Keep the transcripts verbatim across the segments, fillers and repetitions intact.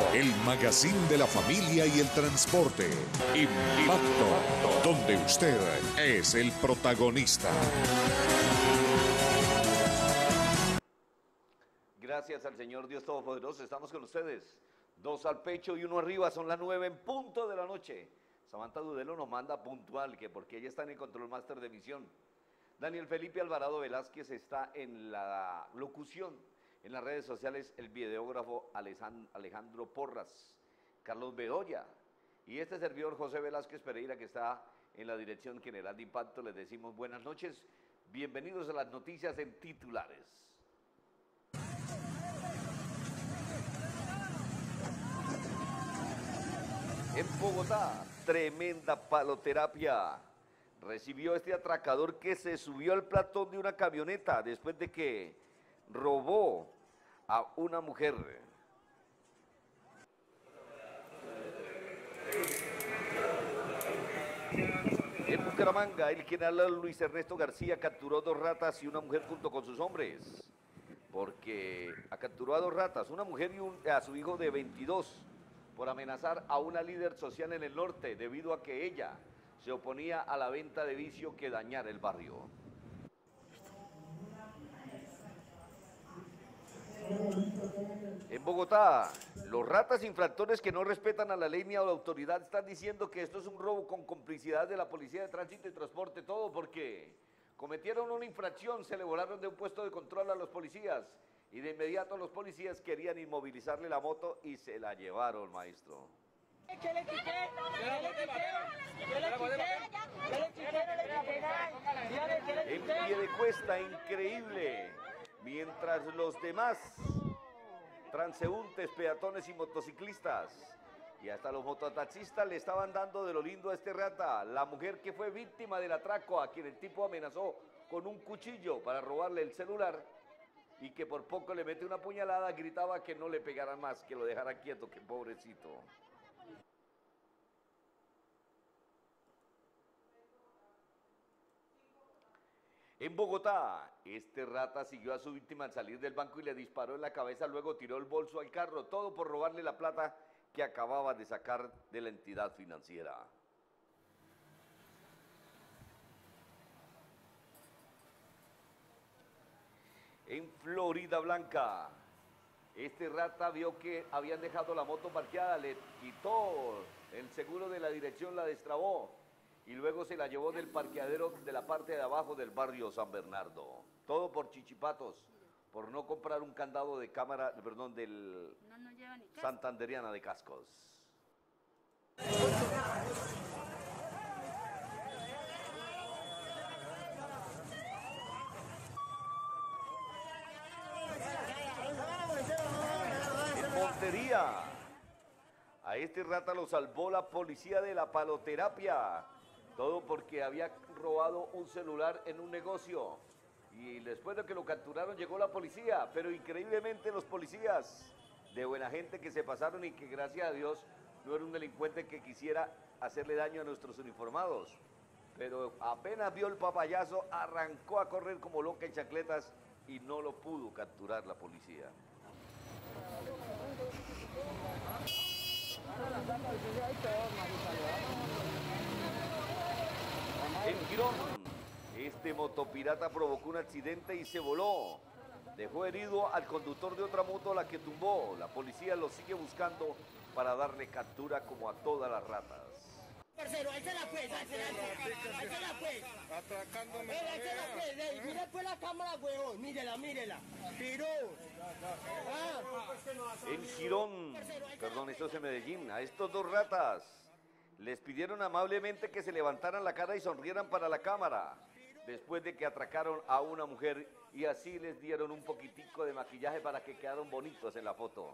El magazine de la familia y el transporte. Impacto, donde usted es el protagonista. Gracias al Señor Dios Todopoderoso, estamos con ustedes. Dos al pecho y uno arriba, son las nueve en punto de la noche. Samantha Dudelo nos manda puntual, que porque ella está en el control máster de emisión. Daniel Felipe Alvarado Velázquez está en la locución. En las redes sociales, el videógrafo Alejandro Porras, Carlos Bedoya y este servidor José Velázquez Pereira, que está en la Dirección General de Impacto. Les decimos buenas noches, bienvenidos a las noticias en titulares. En Bogotá, tremenda paloterapia recibió este atracador que se subió al platón de una camioneta después de que robó a una mujer. En Bucaramanga, el general Luis Ernesto García capturó dos ratas y una mujer junto con sus hombres, porque capturó a dos ratas, una mujer y un, a su hijo de veintidós, por amenazar a una líder social en el norte, debido a que ella se oponía a la venta de vicio que dañara el barrio. En Bogotá, los ratas infractores que no respetan a la ley ni a la autoridad están diciendo que esto es un robo con complicidad de la Policía de Tránsito y Transporte, todo porque cometieron una infracción, se le volaron de un puesto de control a los policías y de inmediato los policías querían inmovilizarle la moto y se la llevaron, maestro. ¿Qué le quité? ¿Qué le quité? ¿Qué le quité? ¿Qué le quité? En Piedecuesta, increíble. Mientras los demás transeúntes, peatones y motociclistas y hasta los mototaxistas le estaban dando de lo lindo a este rata, la mujer que fue víctima del atraco, a quien el tipo amenazó con un cuchillo para robarle el celular y que por poco le mete una puñalada, gritaba que no le pegaran más, que lo dejara quieto, que pobrecito. En Bogotá, este rata siguió a su víctima al salir del banco y le disparó en la cabeza, luego tiró el bolso al carro, todo por robarle la plata que acababa de sacar de la entidad financiera. En Florida Blanca, este rata vio que habían dejado la moto parqueada, le quitó el seguro de la dirección, la destrabó y luego se la llevó del parqueadero de la parte de abajo del barrio San Bernardo. Todo por chichipatos, por no comprar un candado de cámara, perdón, del no, no lleva ni casco. Santanderiana de cascos. En Montería, a este rata lo salvó la policía de la paloterapia. Todo porque había robado un celular en un negocio. Y después de que lo capturaron llegó la policía. Pero increíblemente los policías de buena gente que se pasaron y que gracias a Dios no era un delincuente que quisiera hacerle daño a nuestros uniformados. Pero apenas vio el papayazo, arrancó a correr como loca en chancletas y no lo pudo capturar la policía. En Girón, este motopirata provocó un accidente y se voló. Dejó herido al conductor de otra moto, a la que tumbó. La policía lo sigue buscando para darle captura como a todas las ratas. Parcero, ahí se la pues, ahí se la pues, ahí se la pues. Atracándome. Ahí se la pues, ey, mire pues la cámara, huevón, mírela, mírela. Tiró. Ah. En Girón, perdón, esto es en Medellín, a estos dos ratas les pidieron amablemente que se levantaran la cara y sonrieran para la cámara, después de que atracaron a una mujer y así les dieron un poquitico de maquillaje para que quedaran bonitos en la foto.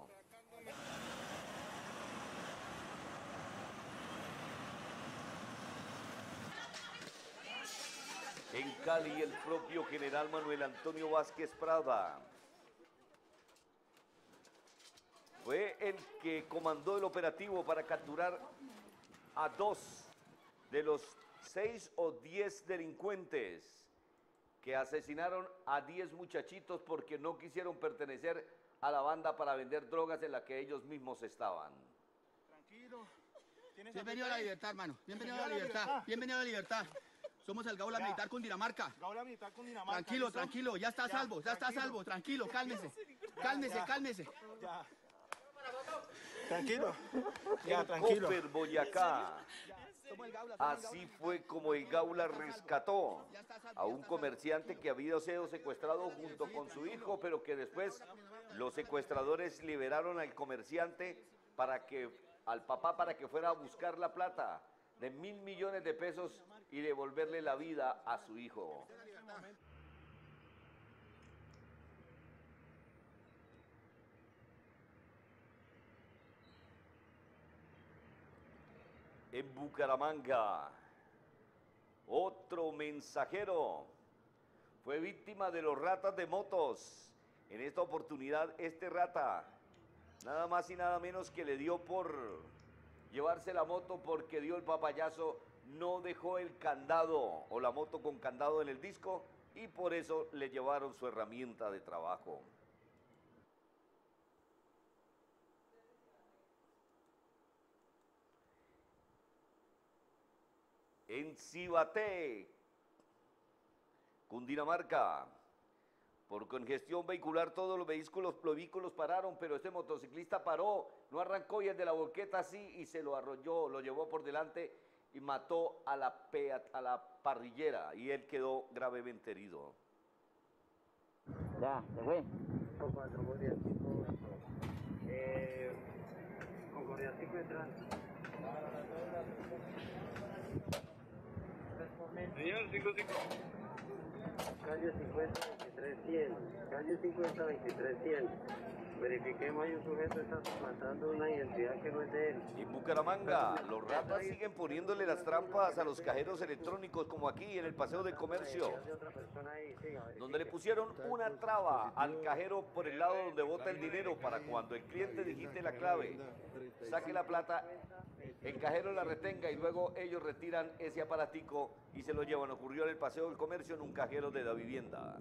En Cali, el propio general Manuel Antonio Vázquez Prada fue el que comandó el operativo para capturar a dos de los seis o diez delincuentes que asesinaron a diez muchachitos porque no quisieron pertenecer a la banda para vender drogas en la que ellos mismos estaban. Tranquilo. Bienvenido a la libertad, hermano. Bienvenido a la libertad. Bienvenido a la libertad. Somos el Gaula Ya. Militar Cundinamarca. Gaula Militar Cundinamarca. Tranquilo, ¿listo? tranquilo. Ya está a Ya, salvo, ya está a tranquilo. salvo. Tranquilo, cálmese. Ya, Cálmese, ya. cálmese. Ya. Tranquilo. Ya, En tranquilo. Cooper, Boyacá. Somos el Gaula. somos el Así Gaula. fue como el Gaula rescató a un comerciante que había sido secuestrado junto con su hijo, pero que después los secuestradores liberaron al comerciante para que, al papá para que fuera a buscar la plata de mil millones de pesos y devolverle la vida a su hijo. En Bucaramanga, otro mensajero fue víctima de los ratas de motos. En esta oportunidad, este rata, nada más y nada menos que le dio por llevarse la moto porque dio el papayazo, no dejó el candado o la moto con candado en el disco y por eso le llevaron su herramienta de trabajo. En Cibaté, Cundinamarca, por congestión vehicular todos los vehículos, los vehículos pararon, pero este motociclista paró, no arrancó y el de la volqueta sí y se lo arrolló, lo llevó por delante y mató a la, pea, a la parrillera y él quedó gravemente herido. Ya, se fue. Concordia cinco, eh, Concordia cinco detrás. Señor, cinco cinco. Calle cincuenta, veintitrés cien. Calle cincuenta, veintitrés cien. Verifiquemos, hay un sujeto que está suplantando una identidad que no es de él. En Bucaramanga, los ratas siguen poniéndole las trampas a los cajeros electrónicos como aquí en el Paseo del Comercio, De otra persona ahí, siga, verifique. donde le pusieron una traba al cajero por el lado donde bota el dinero para cuando el cliente digite la clave, saque la plata, el cajero la retenga y luego ellos retiran ese aparatico y se lo llevan. Ocurrió en el Paseo del Comercio en un cajero de la vivienda.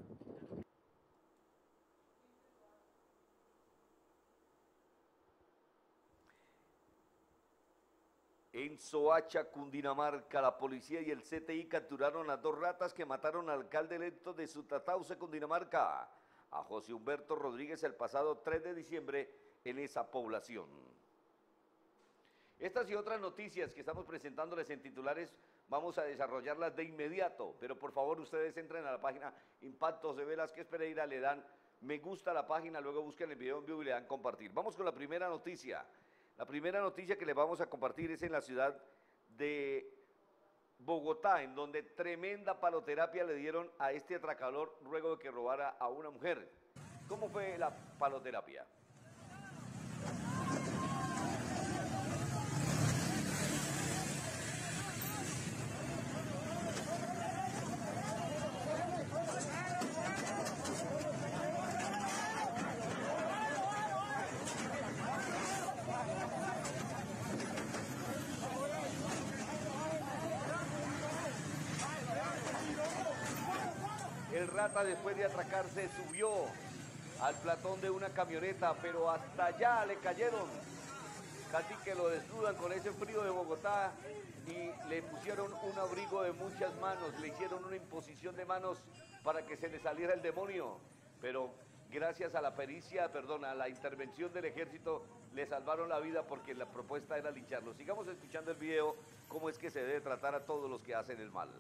En Soacha, Cundinamarca, la policía y el C T I capturaron a dos ratas que mataron al alcalde electo de Sutatauce, Cundinamarca, a José Humberto Rodríguez el pasado tres de diciembre en esa población. Estas y otras noticias que estamos presentándoles en titulares vamos a desarrollarlas de inmediato, pero por favor ustedes entren a la página Impactos de Velázquez Pereira, le dan me gusta a la página, luego busquen el video en vivo y le dan compartir. Vamos con la primera noticia. La primera noticia que les vamos a compartir es en la ciudad de Bogotá, en donde tremenda paloterapia le dieron a este atracador luego de que robara a una mujer. ¿Cómo fue la paloterapia? El rata, después de atracarse, subió al platón de una camioneta, pero hasta allá le cayeron. Casi que lo desnudan con ese frío de Bogotá y le pusieron un abrigo de muchas manos, le hicieron una imposición de manos para que se le saliera el demonio. Pero gracias a la pericia, perdón, a la intervención del ejército, le salvaron la vida porque la propuesta era lincharlo. Sigamos escuchando el video, cómo es que se debe tratar a todos los que hacen el mal.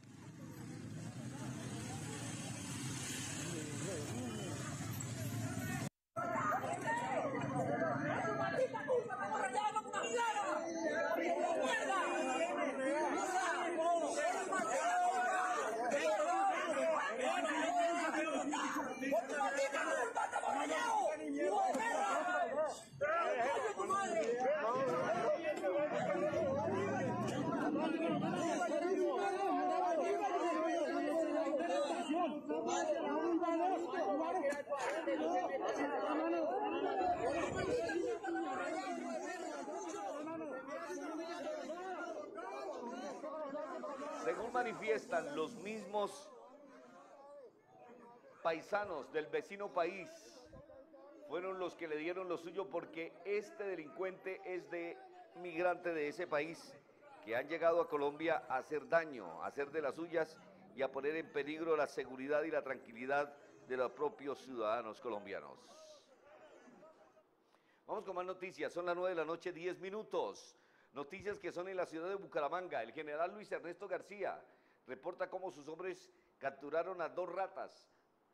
Según manifiestan los mismos paisanos del vecino país, fueron los que le dieron lo suyo porque este delincuente es de migrante de ese país que han llegado a Colombia a hacer daño, a hacer de las suyas y a poner en peligro la seguridad y la tranquilidad de los propios ciudadanos colombianos. Vamos con más noticias, son las nueve de la noche, diez minutos. Noticias que son en la ciudad de Bucaramanga. El general Luis Ernesto García reporta cómo sus hombres capturaron a dos ratas,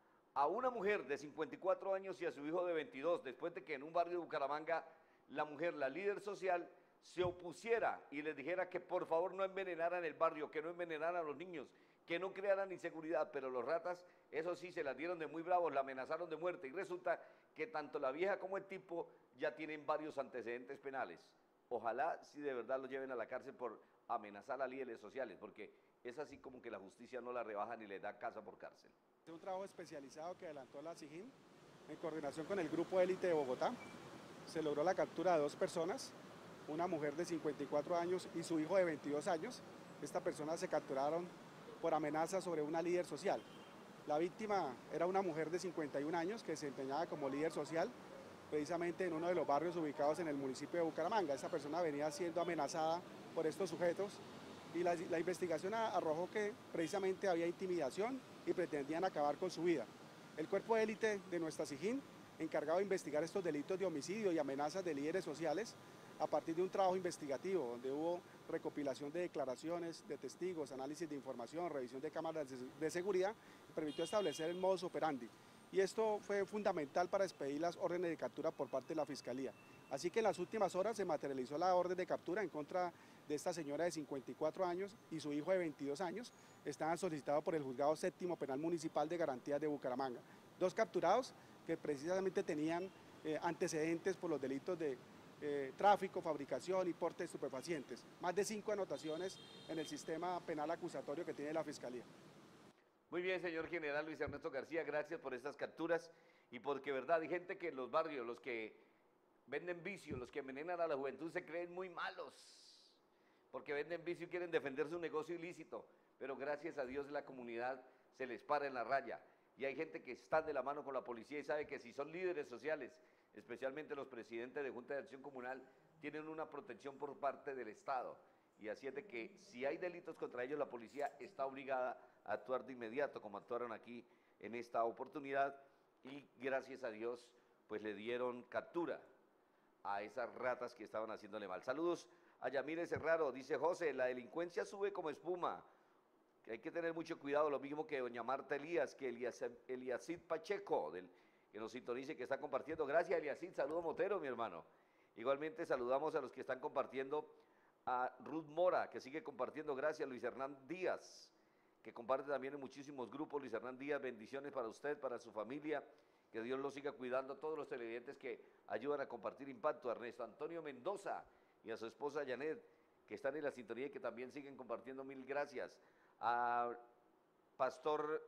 a una mujer de cincuenta y cuatro años y a su hijo de veintidós, después de que en un barrio de Bucaramanga la mujer, la líder social, se opusiera y les dijera que por favor no envenenaran el barrio, que no envenenaran a los niños, que no crearan inseguridad, pero los ratas, eso sí, se las dieron de muy bravos, la amenazaron de muerte y resulta que tanto la vieja como el tipo ya tienen varios antecedentes penales. Ojalá si de verdad los lleven a la cárcel por amenazar a líderes sociales, porque es así como que la justicia no la rebaja ni le da casa por cárcel. Es un trabajo especializado que adelantó la SIJIN en coordinación con el Grupo Élite de Bogotá. Se logró la captura de dos personas, una mujer de cincuenta y cuatro años y su hijo de veintidós años. Estas personas se capturaron por amenaza sobre una líder social. La víctima era una mujer de cincuenta y un años que se desempeñaba como líder social precisamente en uno de los barrios ubicados en el municipio de Bucaramanga. Esta persona venía siendo amenazada por estos sujetos y la, la investigación arrojó que precisamente había intimidación y pretendían acabar con su vida. El cuerpo de élite de nuestra SIJIN, encargado de investigar estos delitos de homicidio y amenazas de líderes sociales, a partir de un trabajo investigativo donde hubo recopilación de declaraciones de testigos, análisis de información, revisión de cámaras de seguridad, permitió establecer el modus operandi. Y esto fue fundamental para expedir las órdenes de captura por parte de la Fiscalía. Así que en las últimas horas se materializó la orden de captura en contra de esta señora de cincuenta y cuatro años y su hijo de veintidós años. Estaban solicitados por el Juzgado Séptimo Penal Municipal de Garantías de Bucaramanga. Dos capturados que precisamente tenían eh, antecedentes por los delitos de eh, tráfico, fabricación y porte de estupefacientes. Más de cinco anotaciones en el sistema penal acusatorio que tiene la Fiscalía. Muy bien, señor general Luis Ernesto García, gracias por estas capturas y porque, verdad, hay gente que en los barrios, los que venden vicio, los que envenenan a la juventud se creen muy malos, porque venden vicio y quieren defender su negocio ilícito, pero gracias a Dios la comunidad se les para en la raya y hay gente que está de la mano con la policía y sabe que si son líderes sociales, especialmente los presidentes de Junta de Acción Comunal, tienen una protección por parte del Estado y así es de que si hay delitos contra ellos la policía está obligada a actuar de inmediato como actuaron aquí en esta oportunidad y gracias a Dios pues le dieron captura a esas ratas que estaban haciéndole mal. Saludos a Yamile Serraro, dice José, la delincuencia sube como espuma, que hay que tener mucho cuidado, lo mismo que doña Marta Elías, que Eliacid Pacheco, del, que nos sintonice, que está compartiendo. Gracias Eliacid, saludo Motero, mi hermano. Igualmente saludamos a los que están compartiendo, a Ruth Mora, que sigue compartiendo, gracias Luis Hernán Díaz, que comparte también en muchísimos grupos. Luis Hernán Díaz, bendiciones para usted, para su familia, que Dios lo siga cuidando, a todos los televidentes que ayudan a compartir impacto, a Ernesto Antonio Mendoza y a su esposa Janet, que están en la sintonía y que también siguen compartiendo, mil gracias, a Pastor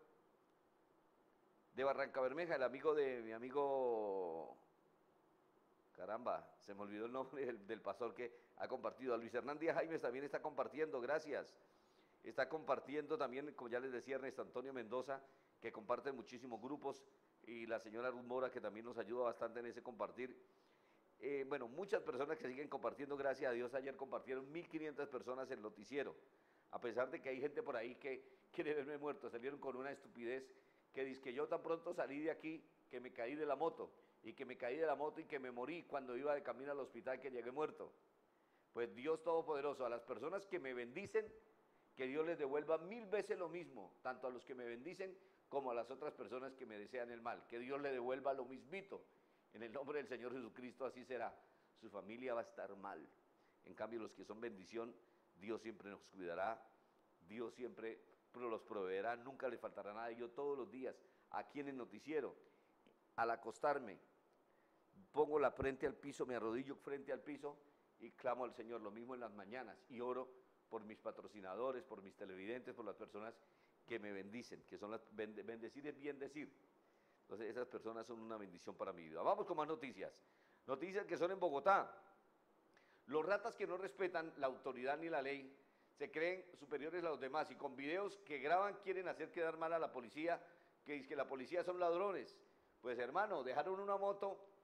de Barranca Bermeja, el amigo de mi amigo, caramba, se me olvidó el nombre del, del pastor que ha compartido, a Luis Hernán Díaz Jaimes también está compartiendo, gracias. Está compartiendo también, como ya les decía, Ernesto Antonio Mendoza, que comparte muchísimos grupos, y la señora Ruth Mora, que también nos ayuda bastante en ese compartir. Eh, bueno, muchas personas que siguen compartiendo, gracias a Dios, ayer compartieron mil quinientas personas el noticiero, a pesar de que hay gente por ahí que quiere verme muerto, salieron con una estupidez, que dice que yo tan pronto salí de aquí, que me caí de la moto, y que me caí de la moto y que me morí cuando iba de camino al hospital, que llegué muerto. Pues Dios Todopoderoso, a las personas que me bendicen, que Dios les devuelva mil veces lo mismo, tanto a los que me bendicen como a las otras personas que me desean el mal, que Dios le devuelva lo mismito, en el nombre del Señor Jesucristo así será, su familia va a estar mal, en cambio los que son bendición, Dios siempre nos cuidará, Dios siempre los proveerá, nunca le faltará nada. Yo todos los días, aquí en el noticiero, al acostarme, pongo la frente al piso, me arrodillo frente al piso y clamo al Señor, lo mismo en las mañanas, y oro por mis patrocinadores, por mis televidentes, por las personas que me bendicen, que son las, bendecir es bien decir. Entonces esas personas son una bendición para mi vida. Vamos con más noticias. Noticias que son en Bogotá. Los ratas que no respetan la autoridad ni la ley, se creen superiores a los demás y con videos que graban quieren hacer quedar mal a la policía, que dice que la policía son ladrones. Pues hermano, dejaron una moto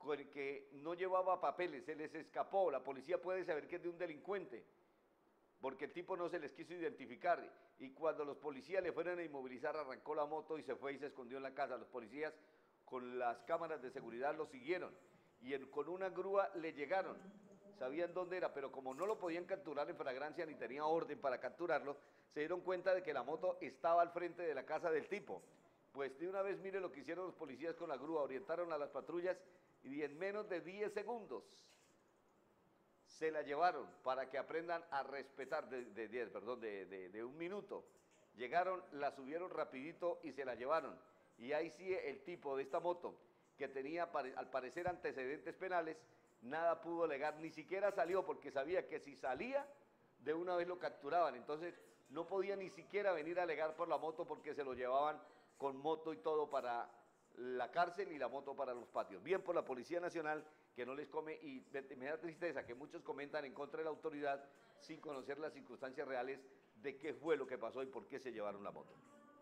con el que no llevaba papeles, se les escapó. La policía puede saber que es de un delincuente, porque el tipo no se les quiso identificar. Y cuando los policías le fueron a inmovilizar, arrancó la moto y se fue y se escondió en la casa. Los policías con las cámaras de seguridad lo siguieron y en, con una grúa le llegaron. Sabían dónde era, pero como no lo podían capturar en flagrancia ni tenía orden para capturarlo, se dieron cuenta de que la moto estaba al frente de la casa del tipo. Pues de una vez mire lo que hicieron los policías con la grúa, orientaron a las patrullas y en menos de diez segundos se la llevaron para que aprendan a respetar, de, de diez, perdón, de, de, de un minuto. Llegaron, la subieron rapidito y se la llevaron. Y ahí sí el tipo de esta moto, que tenía al parecer antecedentes penales, nada pudo alegar, ni siquiera salió porque sabía que si salía, de una vez lo capturaban. Entonces no podía ni siquiera venir a alegar por la moto porque se lo llevaban con moto y todo para la cárcel y la moto para los patios. Bien por la Policía Nacional, que no les come, y me da tristeza que muchos comentan en contra de la autoridad sin conocer las circunstancias reales de qué fue lo que pasó y por qué se llevaron la moto.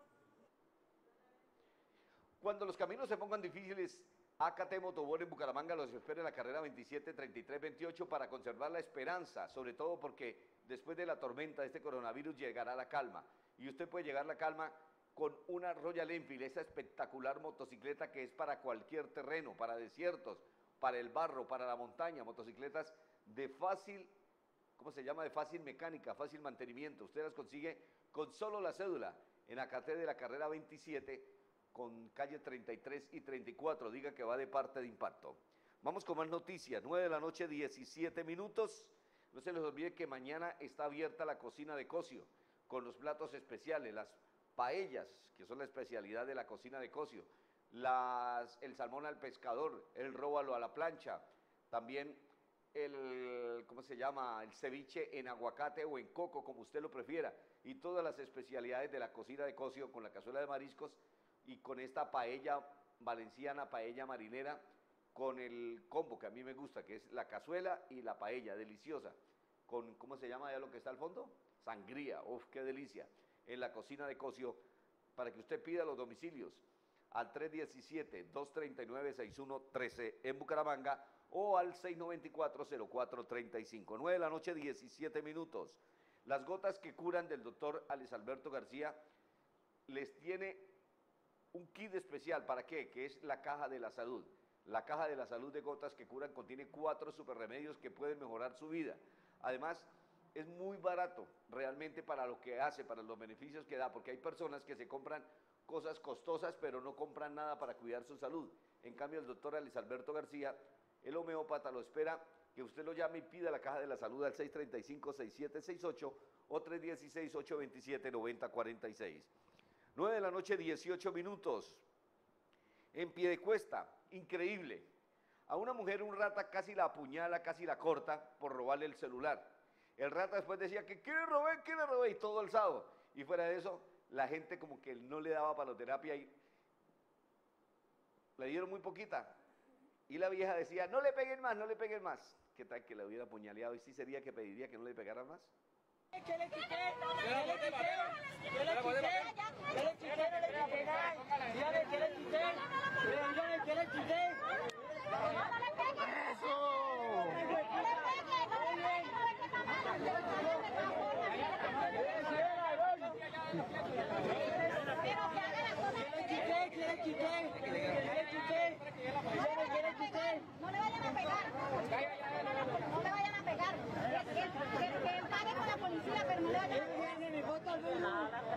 Cuando los caminos se pongan difíciles, A K T Motobor en Bucaramanga los espera en la carrera veintisiete treinta y tres veintiocho para conservar la esperanza, sobre todo porque después de la tormenta de este coronavirus llegará la calma, y usted puede llegar a la calma con una Royal Enfield, esa espectacular motocicleta que es para cualquier terreno, para desiertos, para el barro, para la montaña, motocicletas de fácil, ¿cómo se llama? De fácil mecánica, fácil mantenimiento. Usted las consigue con solo la cédula en A K T de la carrera veintisiete, con calle treinta y tres y treinta y cuatro, diga que va de parte de Impacto. Vamos con más noticias, nueve de la noche, diecisiete minutos. No se les olvide que mañana está abierta la cocina de Cocio, con los platos especiales, las paellas, que son la especialidad de la cocina de Cocio, las, el salmón al pescador, el róbalo a la plancha, también el, ¿cómo se llama?, el ceviche en aguacate o en coco, como usted lo prefiera, y todas las especialidades de la cocina de Cocio con la cazuela de mariscos y con esta paella valenciana, paella marinera, con el combo que a mí me gusta, que es la cazuela y la paella, deliciosa, con, ¿cómo se llama ya lo que está al fondo? Sangría, uff, qué delicia, en la cocina de Cocio, para que usted pida los domicilios al tres diecisiete, dos treinta y nueve, sesenta y uno trece en Bucaramanga o al seis noventa y cuatro, cero cuatro treinta y cinco, nueve de la noche, diecisiete minutos. Las gotas que curan del doctor Alex Alberto García les tiene un kit especial, ¿para qué? Que es la caja de la salud. La caja de la salud de gotas que curan contiene cuatro superremedios que pueden mejorar su vida. Además, es muy barato realmente para lo que hace, para los beneficios que da, porque hay personas que se compran cosas costosas, pero no compran nada para cuidar su salud. En cambio, el doctor Alex Alberto García, el homeópata, lo espera que usted lo llame y pida la caja de la salud al seis treinta y cinco, sesenta y siete sesenta y ocho o tres dieciséis, ochocientos veintisiete, noventa cuarenta y seis. nueve de la noche, dieciocho minutos. En Piedecuesta, increíble. A una mujer un rata casi la apuñala, casi la corta por robarle el celular. El rata después decía que ¿qué le robé? ¿Qué le robé? Y todo alzado. Y fuera de eso, la gente como que no le daba paloterapia y le dieron muy poquita. Y la vieja decía, no le peguen más, no le peguen más. ¿Qué tal que la hubiera apuñaleado? ¿Y sí sería que pediría que no le pegaran más? ¿Qué le quité? ¿Qué le quité? ¿Qué le quité? ¿Qué le quité? Dígame, ¿qué le quité? Dígame, ¿qué le quité? ¡Eso! ¿Qué le quité? ¿Qué le quité? ¿Qué le quité? No le vayan a pegar. No le vayan a pegar. Que, que, que pague con la policía, pero no le vayan a pegar. Ni mi foto al mundo.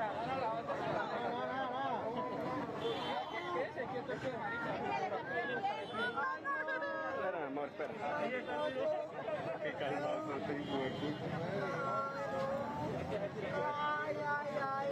Espera, amor, espera. Qué calmado, no tengo Ay, ay, ay.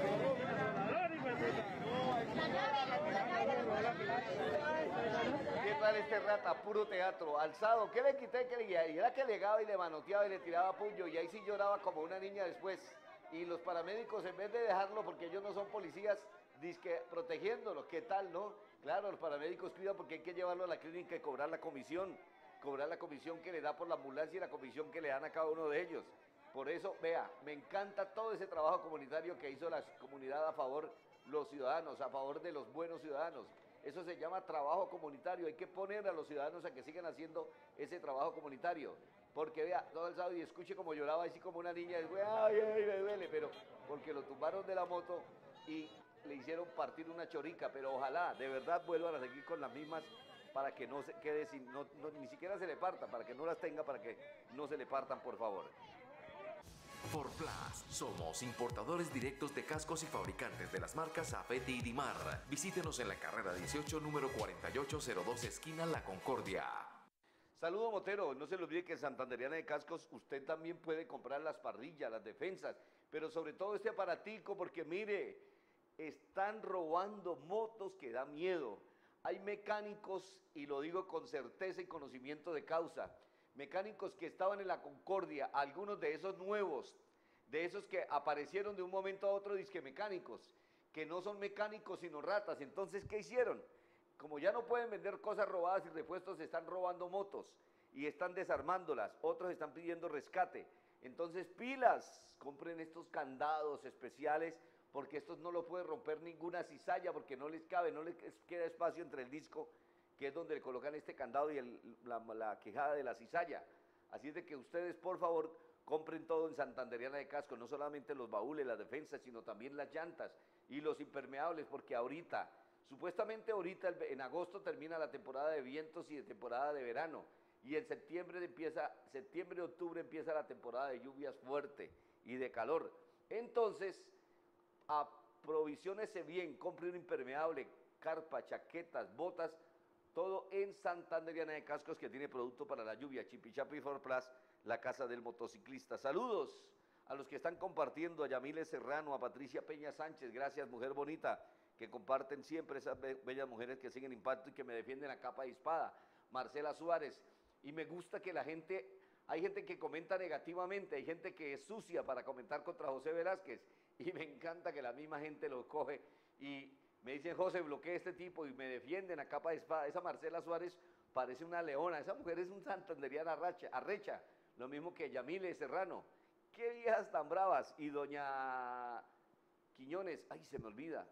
¿Qué tal este rata? Puro teatro, alzado. ¿Qué le quité? ¿Qué le guía? Y era que llegaba y le manoteaba y le tiraba puño y ahí sí lloraba como una niña después. Y los paramédicos, en vez de dejarlo, porque ellos no son policías, dizque protegiéndolo. ¿Qué tal, no? Claro, los paramédicos cuidan porque hay que llevarlo a la clínica y cobrar la comisión. Cobrar la comisión que le da por la ambulancia y la comisión que le dan a cada uno de ellos. Por eso, vea, me encanta todo ese trabajo comunitario que hizo la comunidad a favor de los ciudadanos, a favor de los buenos ciudadanos. Eso se llama trabajo comunitario. Hay que poner a los ciudadanos a que sigan haciendo ese trabajo comunitario. Porque vea, todo el sábado y escuche como lloraba así como una niña, y, ay, ay, me duele, pero porque lo tumbaron de la moto y le hicieron partir una chorica, pero ojalá de verdad vuelvan a seguir con las mismas para que no se quede sin, no, no, ni siquiera se le parta, para que no las tenga, para que no se le partan, por favor. Forplas, somos importadores directos de cascos y fabricantes de las marcas Afeti y Dimar. Visítenos en la carrera dieciocho, número cuarenta y ocho cero dos, esquina La Concordia. Saludo Motero, no se le olvide que en Santanderiana de Cascos usted también puede comprar las parrillas, las defensas, pero sobre todo este aparatico, porque mire, están robando motos que da miedo. Hay mecánicos, y lo digo con certeza y conocimiento de causa, mecánicos que estaban en La Concordia, algunos de esos nuevos, de esos que aparecieron de un momento a otro disque mecánicos, que no son mecánicos sino ratas. Entonces, ¿qué hicieron? Como ya no pueden vender cosas robadas y repuestos, están robando motos y están desarmándolas, otros están pidiendo rescate. Entonces, pilas, compren estos candados especiales, porque estos no lo puede romper ninguna cizalla, porque no les cabe, no les queda espacio entre el disco, que es donde le colocan este candado, y el, la, la quejada de la cizalla. Así es de que ustedes, por favor, compren todo en Santanderiana de Casco, no solamente los baúles, las defensas, sino también las llantas y los impermeables, porque ahorita, supuestamente ahorita en agosto termina la temporada de vientos y de temporada de verano, y en septiembre empieza, septiembre, octubre empieza la temporada de lluvias fuerte y de calor. Entonces, aprovisionese bien, compre un impermeable, carpa, chaquetas, botas, todo en Santanderiana de Cascos, que tiene producto para la lluvia. Chipichapi Forplas, la casa del motociclista. Saludos a los que están compartiendo, a Yamile Serrano, a Patricia Peña Sánchez, gracias mujer bonita, que comparten siempre esas be bellas mujeres que siguen Impacto y que me defienden a capa y espada. Marcela Suárez, y me gusta que la gente, hay gente que comenta negativamente, hay gente que es sucia para comentar contra José Velázquez, y me encanta que la misma gente lo coge y me dicen, José, bloquea a este tipo, y me defienden a capa de espada. Esa Marcela Suárez parece una leona, esa mujer es un santanderiana arrecha, arrecha, lo mismo que Yamile Serrano. Qué viejas tan bravas. Y doña Quiñones, ay, se me olvida,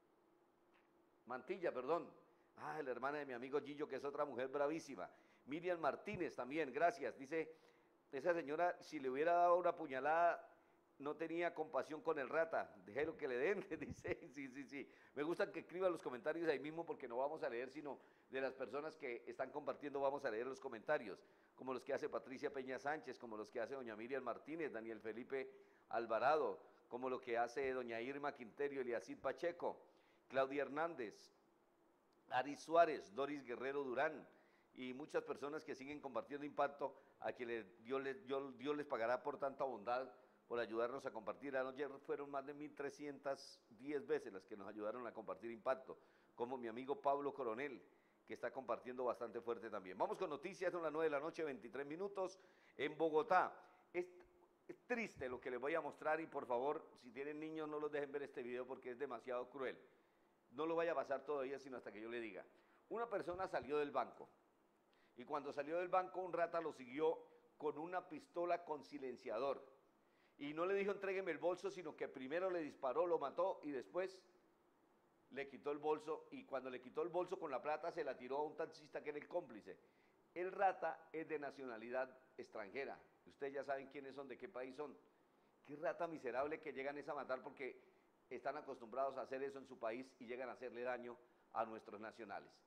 Mantilla, perdón, ah, la hermana de mi amigo Gillo, que es otra mujer bravísima. Miriam Martínez también, gracias, dice, esa señora, si le hubiera dado una puñalada, no tenía compasión con el rata, déjelo que le den, dice, sí, sí, sí. Me gusta que escriban los comentarios ahí mismo, porque no vamos a leer, sino de las personas que están compartiendo vamos a leer los comentarios, como los que hace Patricia Peña Sánchez, como los que hace doña Miriam Martínez, Daniel Felipe Alvarado, como lo que hace doña Irma Quinterio, Eliacid Pacheco, Claudia Hernández, Ari Suárez, Doris Guerrero Durán, y muchas personas que siguen compartiendo Impacto, a quienes Dios les, Dios, Dios les pagará por tanta bondad, por ayudarnos a compartir. Ayer fueron más de mil trescientas diez veces las que nos ayudaron a compartir Impacto, como mi amigo Pablo Coronel, que está compartiendo bastante fuerte también. Vamos con noticias, son las nueve de la noche, veintitrés minutos, en Bogotá. Es, es triste lo que les voy a mostrar, y por favor, si tienen niños, no los dejen ver este video porque es demasiado cruel. No lo vaya a pasar todavía, sino hasta que yo le diga. Una persona salió del banco, y cuando salió del banco, un rata lo siguió con una pistola con silenciador, y no le dijo entrégueme el bolso, sino que primero le disparó, lo mató, y después le quitó el bolso, y cuando le quitó el bolso con la plata, se la tiró a un taxista que era el cómplice. El rata es de nacionalidad extranjera, ustedes ya saben quiénes son, de qué país son. Qué rata miserable que llegan es a matar, porque están acostumbrados a hacer eso en su país y llegan a hacerle daño a nuestros nacionales.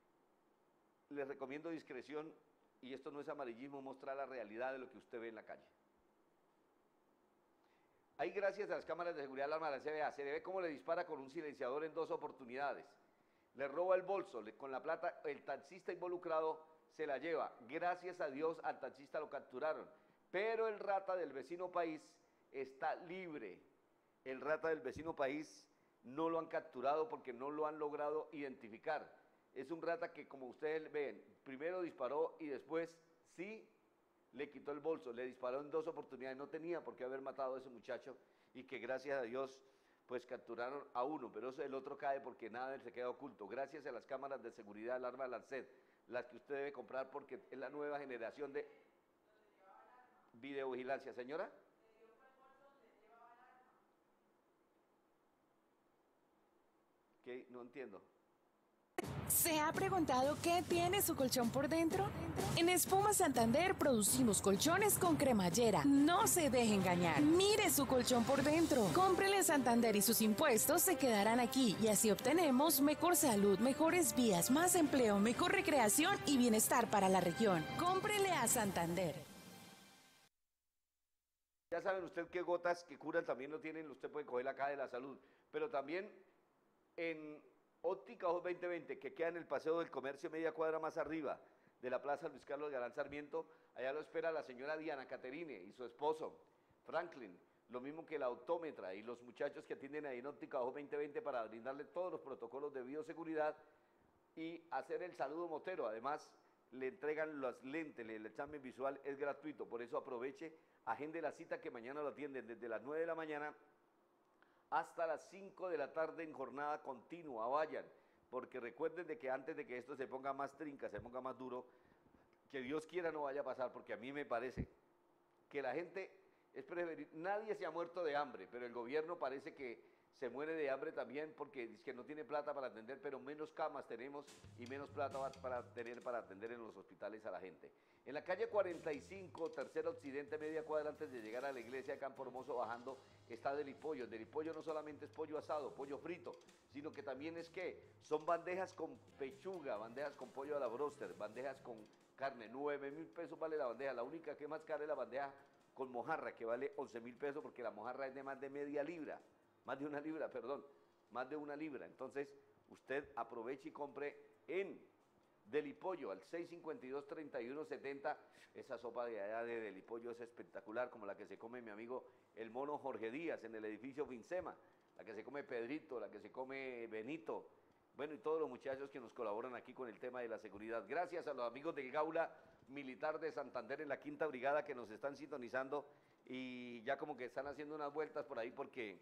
Les recomiendo discreción, y esto no es amarillismo, mostrar la realidad de lo que usted ve en la calle. Ahí, gracias a las cámaras de seguridad, la arma se ve, se ve cómo le dispara con un silenciador en dos oportunidades. Le roba el bolso, le, con la plata, el taxista involucrado se la lleva. Gracias a Dios al taxista lo capturaron, pero el rata del vecino país está libre. El rata del vecino país no lo han capturado porque no lo han logrado identificar. Es un rata que, como ustedes ven, primero disparó y después sí le quitó el bolso, le disparó en dos oportunidades, no tenía por qué haber matado a ese muchacho, y que gracias a Dios pues capturaron a uno, pero eso, el otro cae porque nada de él se queda oculto, gracias a las cámaras de seguridad, el arma Lancet, las que usted debe comprar porque es la nueva generación de videovigilancia. Señora, ¿qué? No entiendo. ¿Se ha preguntado qué tiene su colchón por dentro? En Espuma Santander producimos colchones con cremallera. No se deje engañar. Mire su colchón por dentro. Cómprele a Santander y sus impuestos se quedarán aquí y así obtenemos mejor salud, mejores vías, más empleo, mejor recreación y bienestar para la región. Cómprele a Santander. Ya saben usted qué gotas que curan también lo tienen, usted puede coger la caja de la salud, pero también en Óptica Ojos veinte veinte, que queda en el Paseo del Comercio, media cuadra más arriba de la Plaza Luis Carlos Galán Sarmiento, allá lo espera la señora Diana Caterine y su esposo, Franklin, lo mismo que la autómetra y los muchachos que atienden ahí en Óptica Ojos veinte veinte para brindarle todos los protocolos de bioseguridad y hacer el saludo motero. Además, le entregan los lentes, el examen visual es gratuito, por eso aproveche, agende la cita que mañana lo atienden desde las nueve de la mañana hasta las cinco de la tarde en jornada continua. Vayan, porque recuerden de que antes de que esto se ponga más trinca, se ponga más duro, que Dios quiera no vaya a pasar, porque a mí me parece que la gente es preferir, nadie se ha muerto de hambre, pero el gobierno parece que se muere de hambre también porque dice que no tiene plata para atender, pero menos camas tenemos y menos plata para tener para atender en los hospitales a la gente. En la calle cuarenta y cinco, tercer occidente, media cuadra antes de llegar a la iglesia de Campo Hermoso bajando, está Delipollo. Delipollo no solamente es pollo asado, pollo frito, sino que también es que son bandejas con pechuga, bandejas con pollo a la broster, bandejas con carne, nueve mil pesos vale la bandeja. La única que es más cara es la bandeja con mojarra, que vale once mil pesos porque la mojarra es de más de media libra. Más de una libra, perdón, más de una libra. Entonces, usted aproveche y compre en Delipollo al seis cinco dos, treinta y uno setenta. Esa sopa de allá de Delipollo es espectacular, como la que se come mi amigo el mono Jorge Díaz en el edificio Vincema, la que se come Pedrito, la que se come Benito, bueno, y todos los muchachos que nos colaboran aquí con el tema de la seguridad. Gracias a los amigos del Gaula Militar de Santander en la Quinta Brigada que nos están sintonizando y ya como que están haciendo unas vueltas por ahí porque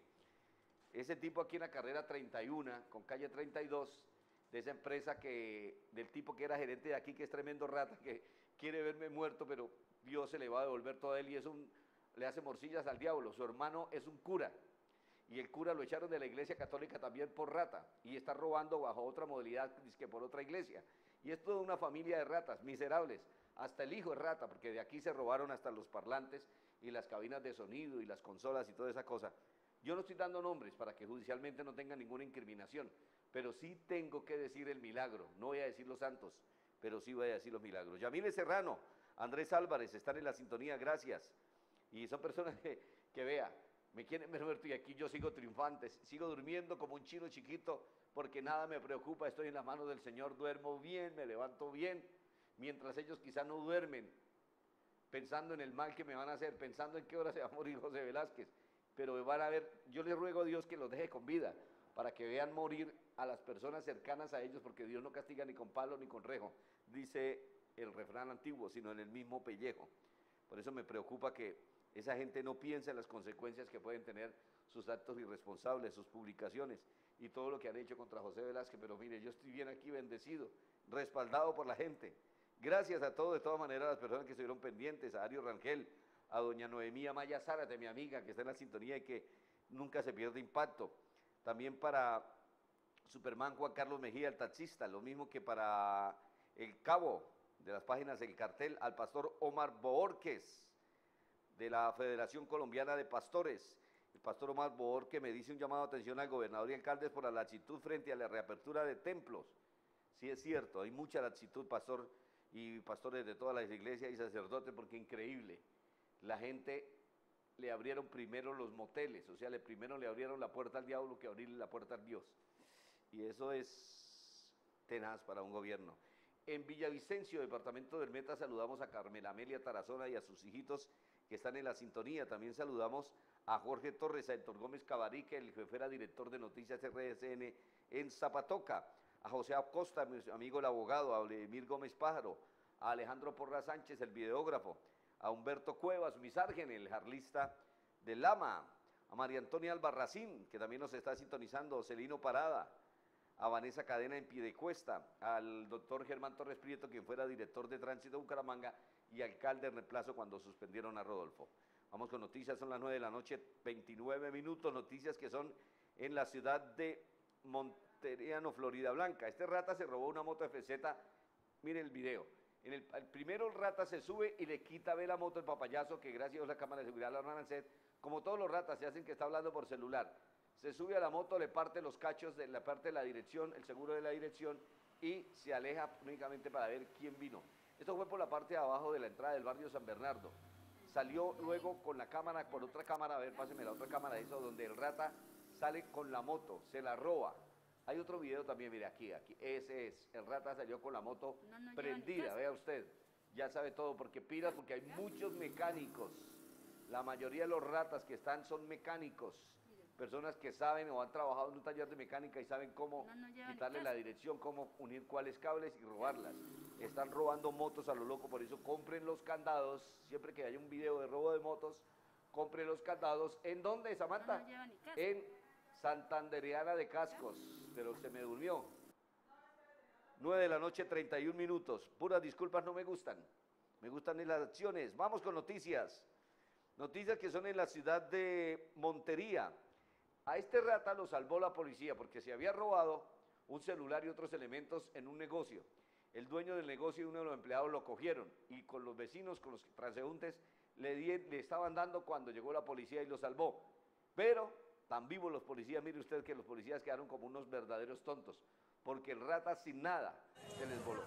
ese tipo aquí en la carrera treinta y uno, con calle treinta y dos, de esa empresa que, del tipo que era gerente de aquí, que es tremendo rata, que quiere verme muerto, pero Dios se le va a devolver todo a él y es un, le hace morcillas al diablo. Su hermano es un cura, y el cura lo echaron de la iglesia católica también por rata, y está robando bajo otra modalidad que por otra iglesia. Y es toda una familia de ratas, miserables. Hasta el hijo es rata, porque de aquí se robaron hasta los parlantes y las cabinas de sonido y las consolas y toda esa cosa. Yo no estoy dando nombres para que judicialmente no tenga ninguna incriminación, pero sí tengo que decir el milagro. No voy a decir los santos, pero sí voy a decir los milagros. Yamile Serrano, Andrés Álvarez, están en la sintonía, gracias. Y son personas que, que vea, me quieren ver muerto y aquí yo sigo triunfante, sigo durmiendo como un chino chiquito, porque nada me preocupa, estoy en las manos del Señor, duermo bien, me levanto bien, mientras ellos quizá no duermen, pensando en el mal que me van a hacer, pensando en qué hora se va a morir José Velázquez. Pero van a ver, yo les ruego a Dios que los deje con vida, para que vean morir a las personas cercanas a ellos, porque Dios no castiga ni con palo ni con rejo, dice el refrán antiguo, sino en el mismo pellejo. Por eso me preocupa que esa gente no piense en las consecuencias que pueden tener sus actos irresponsables, sus publicaciones y todo lo que han hecho contra José Velázquez. Pero mire, yo estoy bien aquí bendecido, respaldado por la gente. Gracias a todos, de todas maneras, a las personas que estuvieron pendientes, a Ario Rangel, a doña Noemí Amaya Zárate, mi amiga, que está en la sintonía y que nunca se pierde impacto. También para Superman Juan Carlos Mejía, el taxista, lo mismo que para el cabo de las páginas del cartel, al pastor Omar Boorques, de la Federación Colombiana de Pastores. El pastor Omar Boorques me dice un llamado de atención al gobernador y alcaldes por la laxitud frente a la reapertura de templos. Sí es cierto, hay mucha laxitud, pastor, y pastores de todas las iglesias y sacerdotes, porque increíble. La gente le abrieron primero los moteles, o sea, le primero le abrieron la puerta al diablo que abrirle la puerta al Dios. Y eso es tenaz para un gobierno. En Villavicencio, departamento del Meta, saludamos a Carmela Amelia Tarazona y a sus hijitos que están en la sintonía. También saludamos a Jorge Torres, a Héctor Gómez Cabarique, el jefe era director de Noticias R S N en Zapatoca, a José Acosta, mi amigo el abogado, a Vladimir Gómez Pájaro, a Alejandro Porra Sánchez, el videógrafo, a Humberto Cuevas, Misargen, el jarlista de Lama, a María Antonia Albarracín, que también nos está sintonizando, Celino Parada, a Vanessa Cadena en Piedecuesta, al doctor Germán Torres Prieto, quien fuera director de Tránsito de Bucaramanga y alcalde en reemplazo cuando suspendieron a Rodolfo. Vamos con noticias, son las nueve de la noche, veintinueve minutos, noticias que son en la ciudad de Montevideo. Monteriano, Florida Blanca. Este rata se robó una moto F Z, mire el video. En el, el primero el rata se sube y le quita, ve la moto, el papayazo, que gracias a la cámara de seguridad la van a hacer, como todos los ratas se hacen que está hablando por celular. Se sube a la moto, le parte los cachos de la parte de la dirección, el seguro de la dirección, y se aleja únicamente para ver quién vino. Esto fue por la parte de abajo de la entrada del barrio San Bernardo. Salió luego con la cámara, por otra cámara, a ver, páseme la otra cámara, eso donde el rata sale con la moto, se la roba. Hay otro video también, mire, aquí, aquí, ese es, el rata salió con la moto no, no prendida, vea usted, ya sabe todo, porque pilas, porque hay muchos mecánicos, la mayoría de los ratas que están son mecánicos, personas que saben o han trabajado en un taller de mecánica y saben cómo no, no quitarle la dirección, cómo unir cuáles cables y robarlas. Están robando motos a lo loco, por eso compren los candados, siempre que haya un video de robo de motos, compren los candados. ¿En dónde, Samantha? No, no en Santandereana de Cascos, pero se me durmió. nueve de la noche, treinta y un minutos. Puras disculpas, no me gustan. Me gustan ni las acciones. Vamos con noticias. Noticias que son en la ciudad de Montería. A este rata lo salvó la policía porque se había robado un celular y otros elementos en un negocio. El dueño del negocio y uno de los empleados lo cogieron y con los vecinos, con los transeúntes, le, di, le estaban dando cuando llegó la policía y lo salvó. Pero tan vivos los policías, mire usted que los policías quedaron como unos verdaderos tontos, porque el rata sin nada se les voló.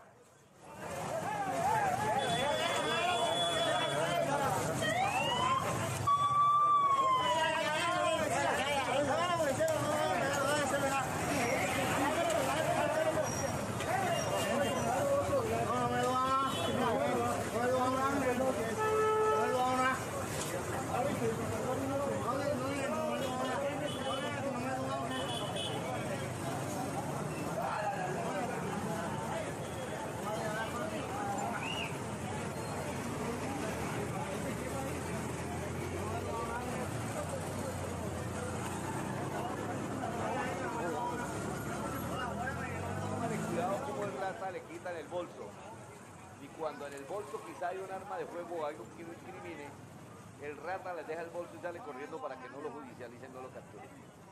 Le quitan el bolso y cuando en el bolso quizá hay un arma de fuego o algo que lo incrimine, el rata les deja el bolso y sale corriendo para que no lo judicialicen, no lo capturen.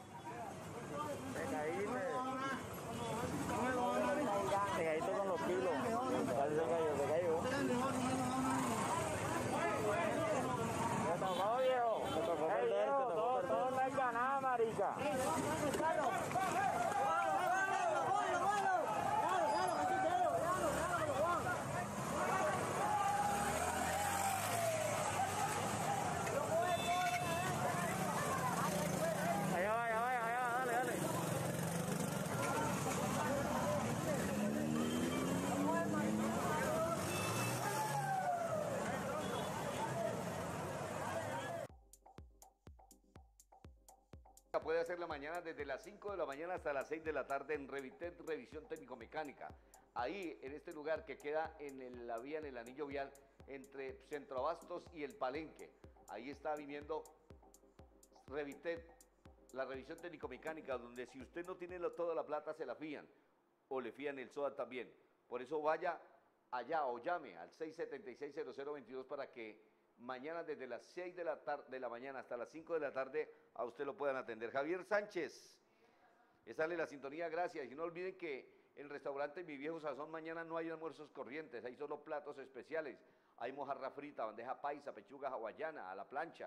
Pegadito con los kilos. Casi se cayó, se cayó. Me tocó, viejo. Me tocó perder, te tocó perder. Todo no hay ganada, marica. Puede hacer la mañana desde las cinco de la mañana hasta las seis de la tarde en Revitet Revisión Técnico-Mecánica. Ahí, en este lugar que queda en el, la vía, en el anillo vial, entre Centro Abastos y el Palenque. Ahí está viviendo Revitet, la revisión técnico-mecánica, donde si usted no tiene toda la plata, se la fían, o le fían el SOAT también. Por eso vaya allá o llame al seis setenta y seis, cero cero veintidós para que mañana desde las seis de la, de la mañana hasta las cinco de la tarde a usted lo puedan atender. Javier Sánchez, sale la sintonía, gracias. Y no olviden que en el restaurante Mi Viejo Sazón mañana no hay almuerzos corrientes, hay solo platos especiales. Hay mojarra frita, bandeja paisa, pechuga hawaiana, a la plancha.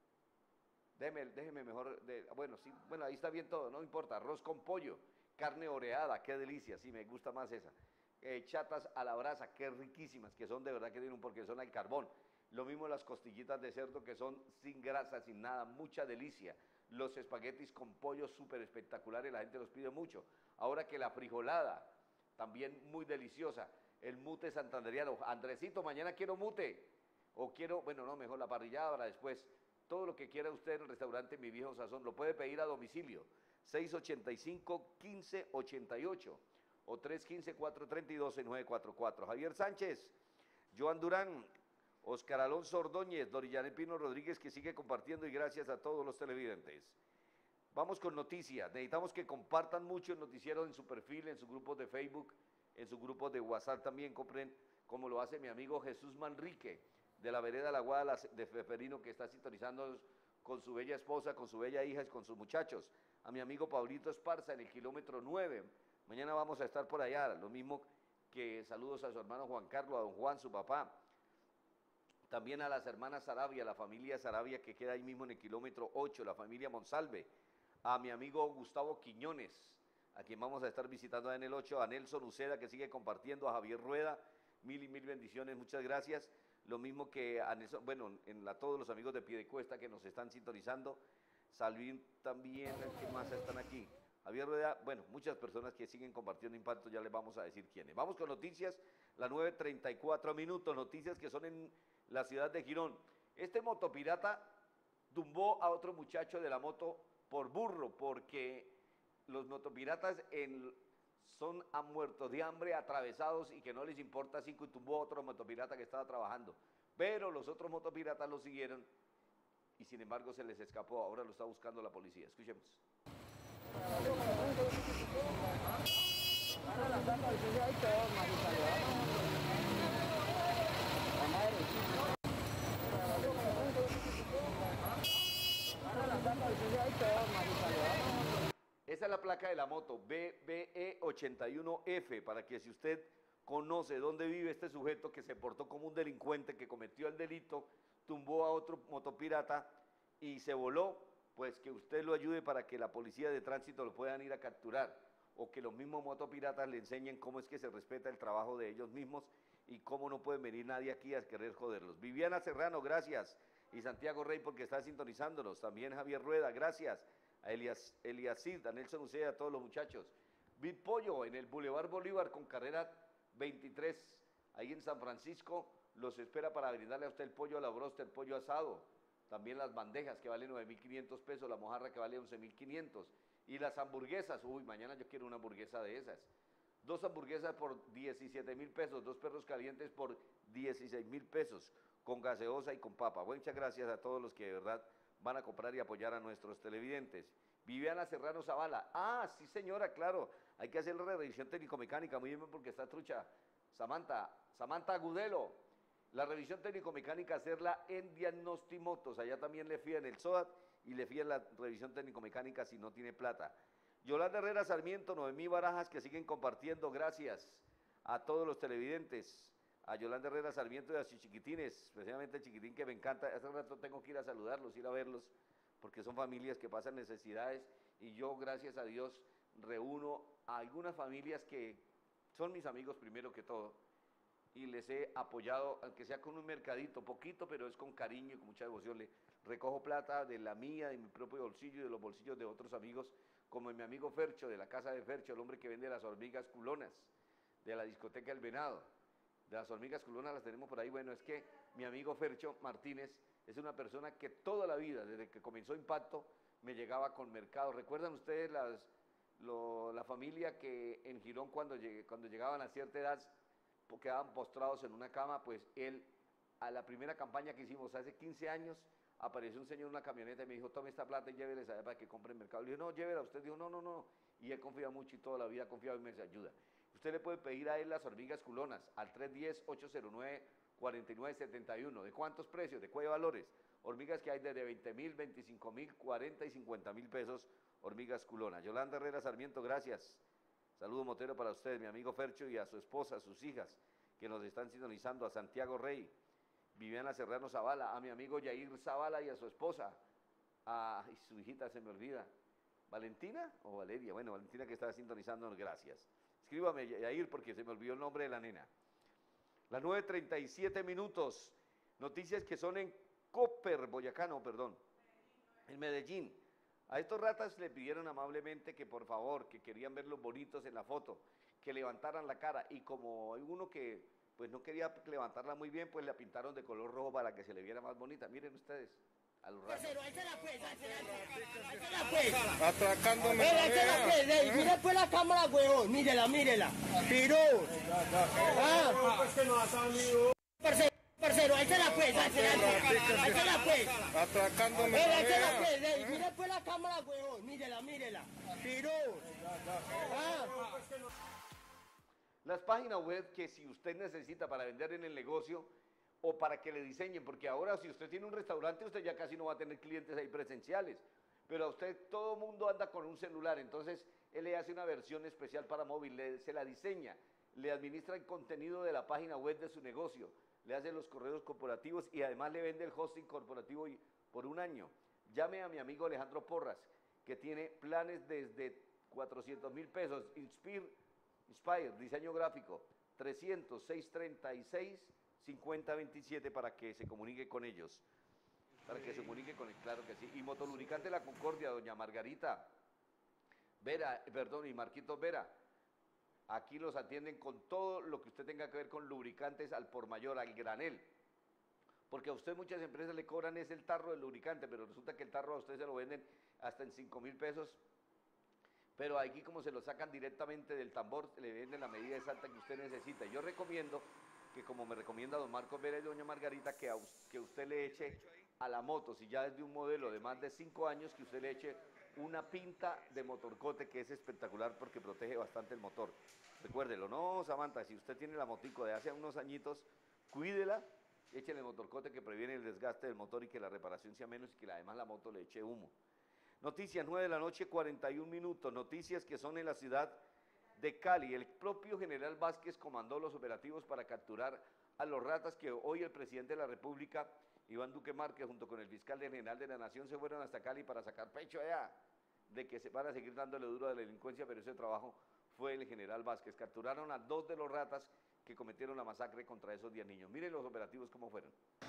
Déjeme, déjeme mejor, de, bueno, sí, bueno, ahí está bien todo, no importa. Arroz con pollo, carne oreada, qué delicia, sí, me gusta más esa. Eh, chatas a la brasa, qué riquísimas, que son de verdad que tienen un porque son al carbón. Lo mismo las costillitas de cerdo que son sin grasa, sin nada, mucha delicia. Los espaguetis con pollo súper espectaculares, la gente los pide mucho. Ahora que la frijolada, también muy deliciosa. El mute santandereano. Andresito, mañana quiero mute. O quiero, bueno, no, mejor la parrillada para después. Todo lo que quiera usted en el restaurante Mi Viejo Sazón, lo puede pedir a domicilio. seis ochenta y cinco, quince ochenta y ocho o tres uno cinco, cuatro tres dos, nueve cuatro cuatro. Javier Sánchez, Joan Durán, Oscar Alonso Ordóñez, Dorian Pino Rodríguez, que sigue compartiendo, y gracias a todos los televidentes. Vamos con noticias. Necesitamos que compartan mucho el noticiero en su perfil, en su grupo de Facebook, en su grupo de WhatsApp también. Compren, como lo hace mi amigo Jesús Manrique, de la vereda La Guada de Feferino, que está sintonizando con su bella esposa, con su bella hija y con sus muchachos. a mi amigo Pablito Esparza en el kilómetro nueve. Mañana vamos a estar por allá, lo mismo que saludos a su hermano Juan Carlos, a don Juan, su papá. También a las hermanas Sarabia, la familia Sarabia que queda ahí mismo en el kilómetro ocho, la familia Monsalve. A mi amigo Gustavo Quiñones, a quien vamos a estar visitando en el ocho, a Nelson Uceda que sigue compartiendo, a Javier Rueda, mil y mil bendiciones, muchas gracias. Lo mismo que a Nelson, bueno, en la, todos los amigos de Piedecuesta que nos están sintonizando. Salvín también, ¿qué más están aquí? Javier Rueda, bueno, muchas personas que siguen compartiendo impacto, ya les vamos a decir quiénes. Vamos con noticias, las nueve treinta y cuatro minutos, noticias que son en la ciudad de Girón. Este motopirata tumbó a otro muchacho de la moto por burro, porque los motopiratas en, son a muertos de hambre, atravesados y que no les importa cinco, y tumbó a otro motopirata que estaba trabajando. Pero los otros motopiratas lo siguieron y sin embargo se les escapó, ahora lo está buscando la policía. Escuchemos. Esa es la placa de la moto, B B E ochenta y uno F, para que si usted conoce dónde vive este sujeto que se portó como un delincuente, que cometió el delito, tumbó a otro motopirata y se voló, pues que usted lo ayude para que la policía de tránsito lo puedan ir a capturar, o que los mismos motopiratas le enseñen cómo es que se respeta el trabajo de ellos mismos y cómo no pueden venir nadie aquí a querer joderlos. Viviana Serrano, gracias, y Santiago Rey porque está sintonizándonos, también Javier Rueda, gracias, a Elias, Eliasid, a Nelson Uceda, a todos los muchachos. Big Pollo en el Boulevard Bolívar con carrera veintitrés, ahí en San Francisco, los espera para brindarle a usted el pollo a la brosta, el pollo asado. También las bandejas que valen nueve mil quinientos pesos, la mojarra que vale once mil quinientos. Y las hamburguesas, uy, mañana yo quiero una hamburguesa de esas. Dos hamburguesas por diecisiete mil pesos, dos perros calientes por dieciséis mil pesos, con gaseosa y con papa. Muchas gracias a todos los que de verdad van a comprar y apoyar a nuestros televidentes. Viviana Serrano Zavala, ah, sí señora, claro, hay que hacer la revisión técnico-mecánica, muy bien porque está trucha. Samantha, Samantha Agudelo. La revisión técnico-mecánica hacerla en Diagnostimotos, allá también le fían el S O A T y le fían la revisión técnico-mecánica si no tiene plata. Yolanda Herrera Sarmiento, Noemí Barajas que siguen compartiendo, gracias a todos los televidentes, a Yolanda Herrera Sarmiento y a sus chiquitines, especialmente el chiquitín que me encanta, hace rato tengo que ir a saludarlos, ir a verlos, porque son familias que pasan necesidades y yo, gracias a Dios, reúno a algunas familias que son mis amigos primero que todo, y les he apoyado, aunque sea con un mercadito, poquito, pero es con cariño y con mucha devoción. Le recojo plata de la mía, de mi propio bolsillo y de los bolsillos de otros amigos, como mi amigo Fercho, de la casa de Fercho, el hombre que vende las hormigas culonas, de la discoteca El Venado. De las hormigas culonas las tenemos por ahí. Bueno, es que mi amigo Fercho Martínez es una persona que toda la vida, desde que comenzó Impacto, me llegaba con mercado. ¿Recuerdan ustedes las, lo, la familia que en Girón cuando, llegué, cuando llegaban a cierta edad quedaban postrados en una cama? Pues él, a la primera campaña que hicimos hace quince años, apareció un señor en una camioneta y me dijo, tome esta plata y lléveles allá para que compre el mercado. Le dije, no, llévela usted. Dijo, no, no, no. Y él confía mucho y toda la vida ha confiado y me ayuda. Usted le puede pedir a él las hormigas culonas al tres uno cero, ocho cero nueve, cuatro nueve siete uno. ¿De cuántos precios? ¿De cuáles valores? Hormigas que hay desde veinte mil, veinticinco mil, cuarenta y cincuenta mil pesos, hormigas culonas. Yolanda Herrera Sarmiento, gracias. Saludo motero para usted, mi amigo Fercho, y a su esposa, a sus hijas, que nos están sintonizando, a Santiago Rey, Viviana Serrano Zavala, a mi amigo Yair Zavala y a su esposa, a y su hijita se me olvida, ¿Valentina o Valeria? Bueno, Valentina que está sintonizándonos, gracias. Escríbame, Yair, porque se me olvidó el nombre de la nena. Las nueve treinta y siete minutos, noticias que son en Cooper, Boyacá, no, perdón, en Medellín. A estos ratas le pidieron amablemente que por favor, que querían verlos bonitos en la foto, que levantaran la cara, y como hay uno que pues no quería levantarla muy bien, pues la pintaron de color rojo para que se le viera más bonita. Miren ustedes, a los ratos. Atracándome. Mira pues la cámara, huevón, mírela, mírela. Tiro. Ah, pues que no ha salido. Parcero, ahí se la pues, ahí se la pues. Atracándome. Ahí se la pues, mira pues la cámara, huevón, mírela, mírela. Tiro. Ah, Las páginas web que si usted necesita para vender en el negocio o para que le diseñen, porque ahora si usted tiene un restaurante, usted ya casi no va a tener clientes ahí presenciales, pero a usted todo mundo anda con un celular, entonces él le hace una versión especial para móvil, le, se la diseña, le administra el contenido de la página web de su negocio, le hace los correos corporativos y además le vende el hosting corporativo por un año. Llame a mi amigo Alejandro Porras, que tiene planes desde cuatrocientos mil pesos, Inspire, Inspire, diseño gráfico, trescientos, seiscientos treinta y seis, cincuenta veintisiete para que se comunique con ellos. Para que se comunique con él, claro que sí. Y Motolubricante La Concordia, doña Margarita Vera, perdón, y Marquitos Vera. Aquí los atienden con todo lo que usted tenga que ver con lubricantes al por mayor, al granel. Porque a usted muchas empresas le cobran es el tarro del lubricante, pero resulta que el tarro a usted se lo venden hasta en cinco mil pesos. Pero aquí como se lo sacan directamente del tambor, le venden la medida exacta que usted necesita. Yo recomiendo que, como me recomienda don Marcos Vera y doña Margarita, que, a, que usted le eche a la moto, si ya es de un modelo de más de cinco años, que usted le eche una pinta de motorcote, que es espectacular porque protege bastante el motor. Recuérdelo, no, Samantha, si usted tiene la motico de hace unos añitos, cuídela, échele motorcote que previene el desgaste del motor y que la reparación sea menos y que además la moto le eche humo. Noticias, nueve de la noche, cuarenta y un minutos, noticias que son en la ciudad de Cali. El propio general Vázquez comandó los operativos para capturar a los ratas que hoy el presidente de la República, Iván Duque Márquez, junto con el fiscal general de la Nación, se fueron hasta Cali para sacar pecho allá de que se van a seguir dándole duro a la delincuencia, pero ese trabajo fue el general Vázquez. Capturaron a dos de los ratas que cometieron la masacre contra esos diez niños. Miren los operativos cómo fueron.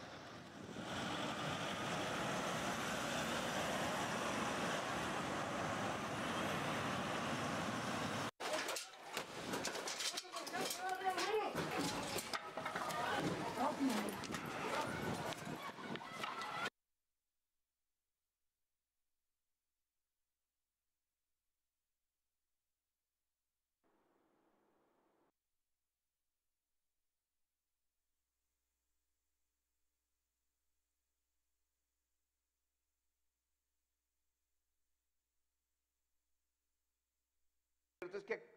Es que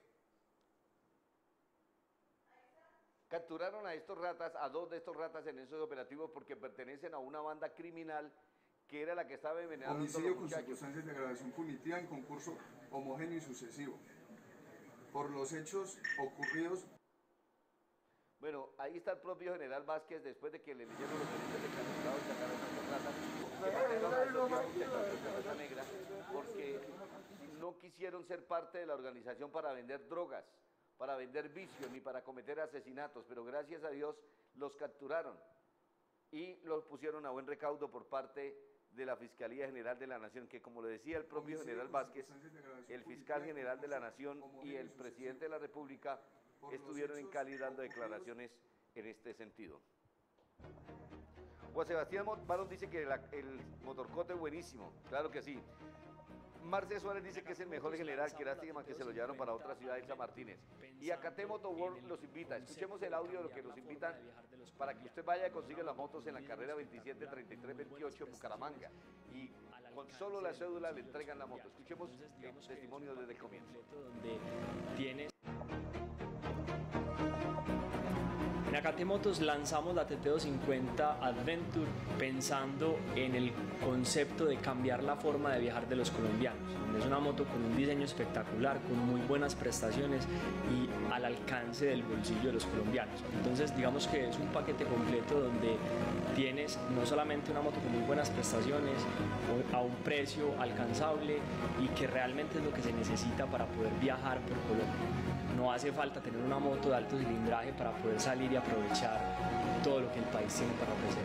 capturaron a estos ratas, a dos de estos ratas en esos operativos porque pertenecen a una banda criminal que era la que estaba envenenando a los Homicidio con muchachos. circunstancias de agravación punitiva en concurso homogéneo y sucesivo. Por los hechos ocurridos. Bueno, ahí está el propio general Vázquez, después de que le leyeron los derechos de capturado y sacaron a esas ratas, que mandaron a esos de raza negra, porque no quisieron ser parte de la organización para vender drogas, para vender vicios, ni para cometer asesinatos, pero gracias a Dios los capturaron y los pusieron a buen recaudo por parte de la Fiscalía General de la Nación, que como le decía el propio general Vázquez, el fiscal general de la Nación y el presidente de la República estuvieron en Cali dando declaraciones en este sentido. Juan Sebastián Barón dice que la, el motorcote es buenísimo, claro que sí. Marce Suárez dice que es el mejor general, que lástima que se lo llevaron para otra ciudad, Elsa Martínez. Y Acate Moto World los invita. Escuchemos el audio de lo que nos invitan para que usted vaya y consiga las motos en la carrera veintisiete, treinta y tres, veintiocho en Bucaramanga. Y con solo la cédula le entregan la moto. Escuchemos el testimonio desde el comienzo. Tienes... En Acate Motos lanzamos la T T doscientos cincuenta Adventure pensando en el concepto de cambiar la forma de viajar de los colombianos. Es una moto con un diseño espectacular, con muy buenas prestaciones y al alcance del bolsillo de los colombianos. Entonces digamos que es un paquete completo donde tienes no solamente una moto con muy buenas prestaciones, a un precio alcanzable y que realmente es lo que se necesita para poder viajar por Colombia. No hace falta tener una moto de alto cilindraje para poder salir y aprovechar todo lo que el país tiene para ofrecer.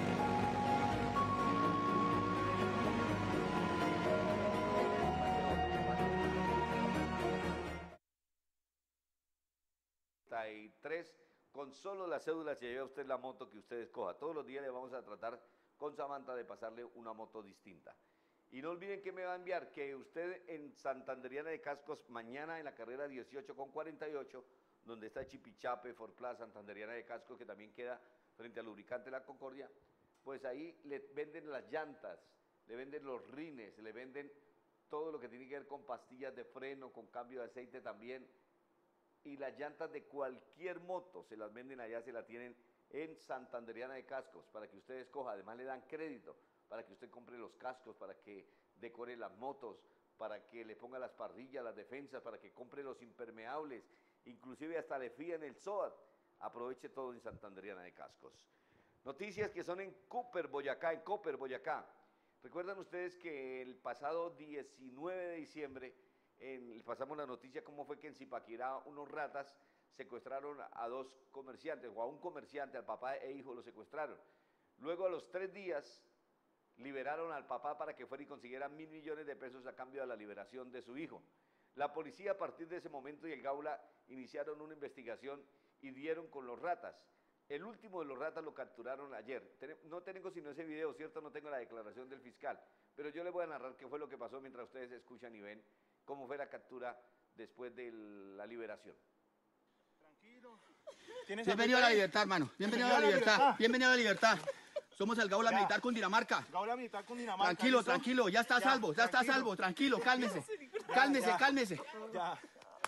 treinta y tres, con solo la cédula se lleva usted la moto que usted escoja. Todos los días le vamos a tratar con Samantha de pasarle una moto distinta. Y no olviden que me va a enviar, que usted en Santanderiana de Cascos, mañana en la carrera dieciocho con cuarenta y ocho, donde está Chipichape, Forplaza, Santanderiana de Cascos, que también queda frente al lubricante La Concordia, pues ahí le venden las llantas, le venden los rines, le venden todo lo que tiene que ver con pastillas de freno, con cambio de aceite también, y las llantas de cualquier moto se las venden allá, se la tienen en Santanderiana de Cascos, para que usted escoja. Además le dan crédito para que usted compre los cascos, para que decore las motos, para que le ponga las parrillas, las defensas, para que compre los impermeables, inclusive hasta le fíen el S O A T. Aproveche todo en Santanderiana de Cascos. Noticias que son en Cooper, Boyacá, en Cooper, Boyacá. Recuerdan ustedes que el pasado diecinueve de diciembre, en, pasamos la noticia cómo fue que en Zipaquirá unos ratas secuestraron a dos comerciantes, o a un comerciante, al papá e hijo lo secuestraron. Luego a los tres días liberaron al papá para que fuera y consiguiera mil millones de pesos a cambio de la liberación de su hijo. La policía a partir de ese momento y el Gaula iniciaron una investigación y dieron con los ratas. El último de los ratas lo capturaron ayer. No tengo sino ese video, ¿cierto? No tengo la declaración del fiscal, pero yo les voy a narrar qué fue lo que pasó mientras ustedes escuchan y ven cómo fue la captura después de la liberación. Tranquilo. Bienvenido a la libertad, hermano. Bienvenido a la libertad. Bienvenido a la libertad. Somos el Gaula Militar Cundinamarca. Gaula Militar Cundinamarca. Tranquilo, ¿listo? Tranquilo, ya está a salvo, ya está a salvo, tranquilo, cálmese. Cálmese, cálmese. Ya.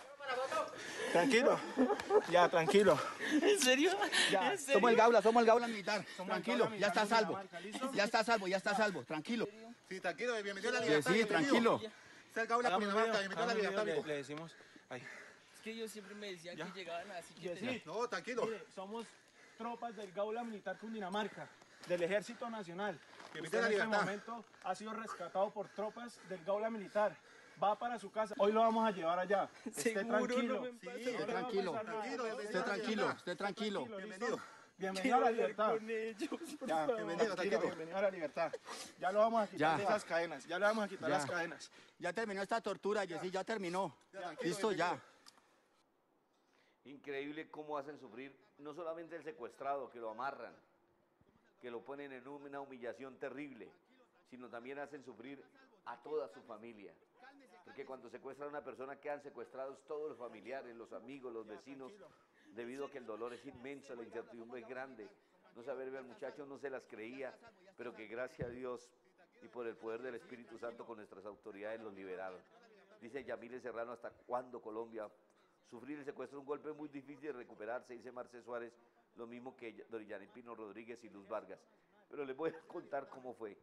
Tranquilo, ya, tranquilo. ¿En serio? Ya. ¿En serio? Somos el Gaula, somos el Gaula Militar. Somos tranquilo, Gaula Militar, ya está a salvo. Ya está a salvo, ya está a salvo, tranquilo. Sí, tranquilo, bienvenido a la libertad. Sí, sí, tranquilo. Es el Gaula Cundinamarca, bienvenido a la libertad, amigo. Le decimos, ay. Es que ellos siempre me decían ¿Ya? que llegaban así que... Sí. No, tranquilo. Mire, somos tropas del Gaula Militar Cundinamarca, del Ejército Nacional. Que usted en este momento ha sido rescatado por tropas del Gaula Militar. Va para su casa. Hoy lo vamos a llevar allá. Esté tranquilo. No sí, esté tranquilo. Tranquilo, esté tranquilo, esté tranquilo. Bienvenido. Bienvenido a la libertad. Ya, bienvenido, tranquilo. Bienvenido a la libertad. Ya lo vamos a quitar de esas cadenas. Ya le vamos a quitar ya. las cadenas. Ya terminó esta tortura, Jessy, ya terminó. Ya, listo, ya. Increíble cómo hacen sufrir no solamente el secuestrado, que lo amarran, que lo ponen en una humillación terrible, sino también hacen sufrir a toda su familia. Porque cuando secuestran a una persona quedan secuestrados todos los familiares, los amigos, los vecinos, debido a que el dolor es inmenso, la incertidumbre es grande. No saber ver al muchacho no se las creía, pero que gracias a Dios y por el poder del Espíritu Santo con nuestras autoridades los liberaron. Dice Yamile Serrano, ¿hasta cuándo Colombia? Sufrir el secuestro es un golpe muy difícil de recuperarse, dice Marce Suárez, lo mismo que Dorillán Pino Rodríguez y Luz Vargas. Pero les voy a contar cómo fue.